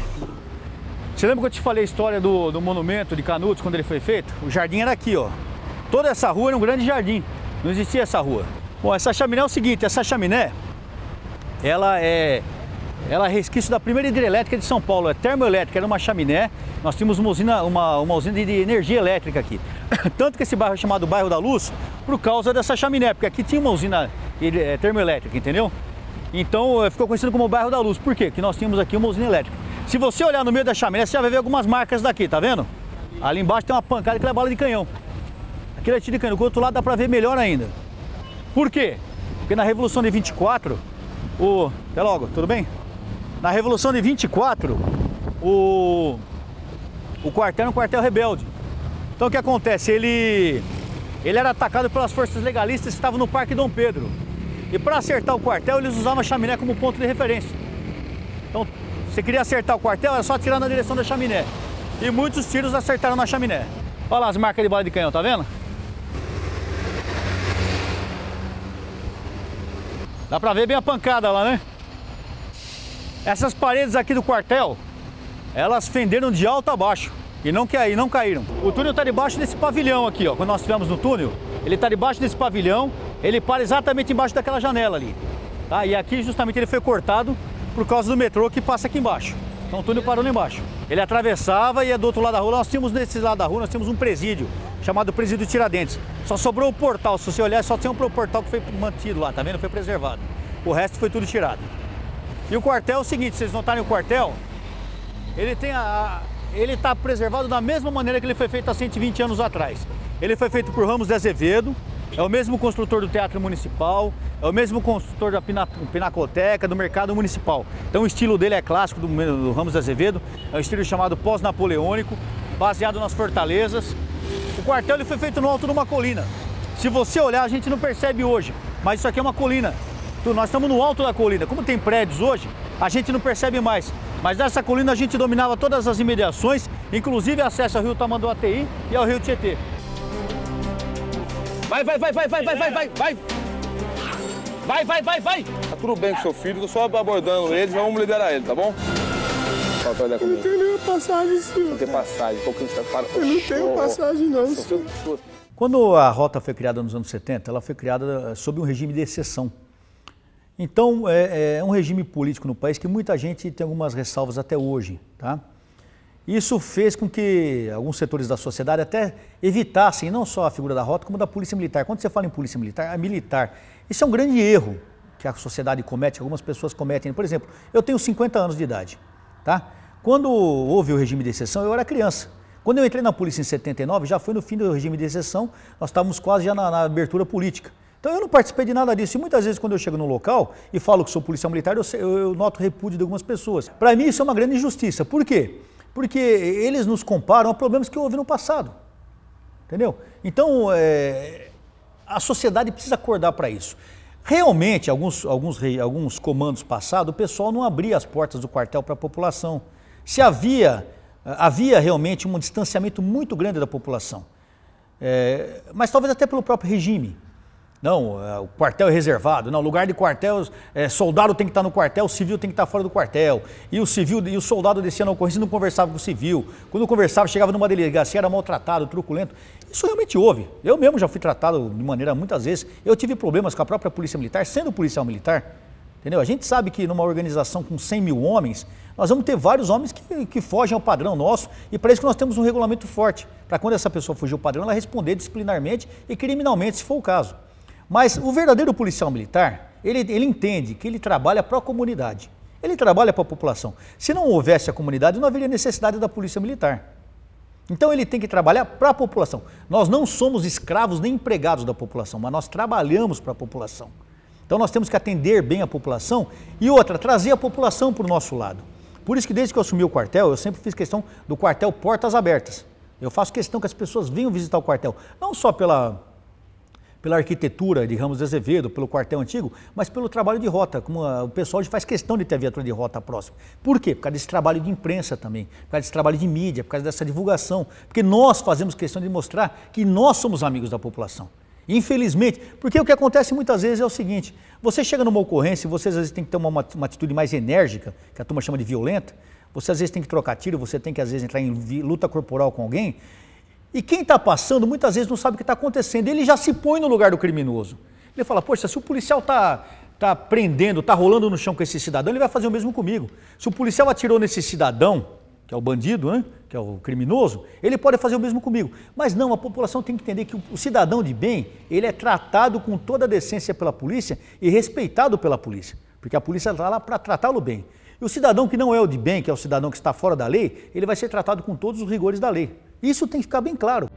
Speaker 1: Você lembra que eu te falei a história do, do monumento de Canudos, quando ele foi feito? O jardim era aqui, ó. Toda essa rua era um grande jardim. Não existia essa rua. Bom, essa chaminé é o seguinte, essa chaminé, ela é, ela é resquício da primeira hidrelétrica de São Paulo, é termoelétrica, era uma chaminé. Nós tínhamos uma usina, uma, uma usina de energia elétrica aqui. Tanto que esse bairro é chamado Bairro da Luz, por causa dessa chaminé, porque aqui tinha uma usina termoelétrica, entendeu? Então ficou conhecido como Bairro da Luz. Por quê? Porque nós tínhamos aqui uma usina elétrica. Se você olhar no meio da chaminé, você já vai ver algumas marcas daqui, tá vendo? Ali embaixo tem uma pancada que é bala de canhão. Aquele é tiro de canhão, do outro lado dá pra ver melhor ainda. Por quê? Porque na Revolução de vinte e quatro, o... Até logo, tudo bem? Na Revolução de vinte e quatro, o... O quartel era um quartel rebelde. Então o que acontece? Ele... Ele era atacado pelas forças legalistas que estavam no Parque Dom Pedro. E para acertar o quartel, eles usavam a chaminé como ponto de referência. Então, se você queria acertar o quartel, era só tirar na direção da chaminé. E muitos tiros acertaram na chaminé. Olha lá as marcas de bala de canhão, tá vendo? Dá pra ver bem a pancada lá, né? Essas paredes aqui do quartel, elas fenderam de alto a baixo. E não, e não caíram. O túnel tá debaixo desse pavilhão aqui, ó. Quando nós estivemos no túnel, ele tá debaixo desse pavilhão. Ele para exatamente embaixo daquela janela ali, tá? E aqui justamente ele foi cortado por causa do metrô que passa aqui embaixo. Então o túnel parou lá embaixo. Ele atravessava e ia do outro lado da rua. Nós tínhamos nesse lado da rua, nós tínhamos um presídio, chamado Presídio Tiradentes. Só sobrou o portal, se você olhar, só tem um portal que foi mantido lá, tá vendo? Foi preservado. O resto foi tudo tirado. E o quartel é o seguinte, vocês notarem o quartel, ele tem a, ele está preservado da mesma maneira que ele foi feito há cento e vinte anos atrás. Ele foi feito por Ramos de Azevedo, é o mesmo construtor do Teatro Municipal, é o mesmo construtor da Pinacoteca, do Mercado Municipal. Então o estilo dele é clássico do, do Ramos de Azevedo, é um estilo chamado pós-napoleônico, baseado nas fortalezas. O quartel ele foi feito no alto de uma colina. Se você olhar, a gente não percebe hoje, mas isso aqui é uma colina. Nós estamos no alto da colina. Como tem prédios hoje, a gente não percebe mais. Mas nessa colina a gente dominava todas as imediações, inclusive acesso ao rio Tamanduateí e ao rio Tietê.
Speaker 9: Vai, vai, vai, vai, vai, vai, vai, vai, vai! Vai, vai, vai, vai! Tá tudo bem com seu filho, tô só abordando ele, vamos liberar ele, tá bom?
Speaker 15: Eu não tenho nenhuma passagem, senhor.
Speaker 9: Não tem passagem, um pouquinho você para.
Speaker 15: Eu não tenho passagem, não, senhor.
Speaker 1: Quando a rota foi criada nos anos setenta, ela foi criada sob um regime de exceção. Então, é, é um regime político no país que muita gente tem algumas ressalvas até hoje, tá? Isso fez com que alguns setores da sociedade até evitassem não só a figura da rota, como da polícia militar. Quando você fala em polícia militar, a militar, isso é um grande erro que a sociedade comete, algumas pessoas cometem. Por exemplo, eu tenho cinquenta anos de idade, tá? Quando houve o regime de exceção, eu era criança. Quando eu entrei na polícia em setenta e nove, já foi no fim do regime de exceção, nós estávamos quase já na, na abertura política. Então eu não participei de nada disso e muitas vezes quando eu chego no local e falo que sou policial militar, eu, eu, eu noto repúdio de algumas pessoas. Para mim isso é uma grande injustiça. Por quê? Porque eles nos comparam a problemas que houve no passado, entendeu? Então é, a sociedade precisa acordar para isso. Realmente, alguns, alguns, alguns comandos passados, o pessoal não abria as portas do quartel para a população. Se havia, havia realmente um distanciamento muito grande da população, é, mas talvez até pelo próprio regime. Não, o quartel é reservado, não, lugar de quartel, é, soldado tem que estar no quartel, o civil tem que estar fora do quartel. E o civil e o soldado descia na ocorrência e não conversava com o civil. Quando conversava, chegava numa delegacia, era maltratado, truculento. Isso realmente houve. Eu mesmo já fui tratado de maneira, muitas vezes, eu tive problemas com a própria polícia militar, sendo policial militar. Entendeu? A gente sabe que numa organização com cem mil homens, nós vamos ter vários homens que, que fogem ao padrão nosso e para isso que nós temos um regulamento forte. Para quando essa pessoa fugir ao padrão, ela responder disciplinarmente e criminalmente, se for o caso. Mas o verdadeiro policial militar, ele, ele entende que ele trabalha para a comunidade, ele trabalha para a população. Se não houvesse a comunidade, não haveria necessidade da polícia militar. Então ele tem que trabalhar para a população. Nós não somos escravos nem empregados da população, mas nós trabalhamos para a população. Então nós temos que atender bem a população e outra, trazer a população para o nosso lado. Por isso que desde que eu assumi o quartel, eu sempre fiz questão do quartel portas abertas. Eu faço questão que as pessoas venham visitar o quartel, não só pela... pela arquitetura de Ramos de Azevedo, pelo quartel antigo, mas pelo trabalho de rota, como a, o pessoal faz questão de ter a viatura de rota próxima. Por quê? Por causa desse trabalho de imprensa também, por causa desse trabalho de mídia, por causa dessa divulgação, porque nós fazemos questão de mostrar que nós somos amigos da população. Infelizmente, porque o que acontece muitas vezes é o seguinte, você chega numa ocorrência e você às vezes tem que ter uma, uma atitude mais enérgica, que a turma chama de violenta, você às vezes tem que trocar tiro, você tem que às vezes entrar em luta corporal com alguém, e quem está passando muitas vezes não sabe o que está acontecendo, ele já se põe no lugar do criminoso. Ele fala, poxa, se o policial está tá prendendo, está rolando no chão com esse cidadão, ele vai fazer o mesmo comigo. Se o policial atirou nesse cidadão, que é o bandido, né, que é o criminoso, ele pode fazer o mesmo comigo. Mas não, a população tem que entender que o cidadão de bem, ele é tratado com toda a decência pela polícia e respeitado pela polícia, porque a polícia está lá para tratá-lo bem. E o cidadão que não é o de bem, que é o cidadão que está fora da lei, ele vai ser tratado com todos os rigores da lei. Isso tem que ficar bem claro.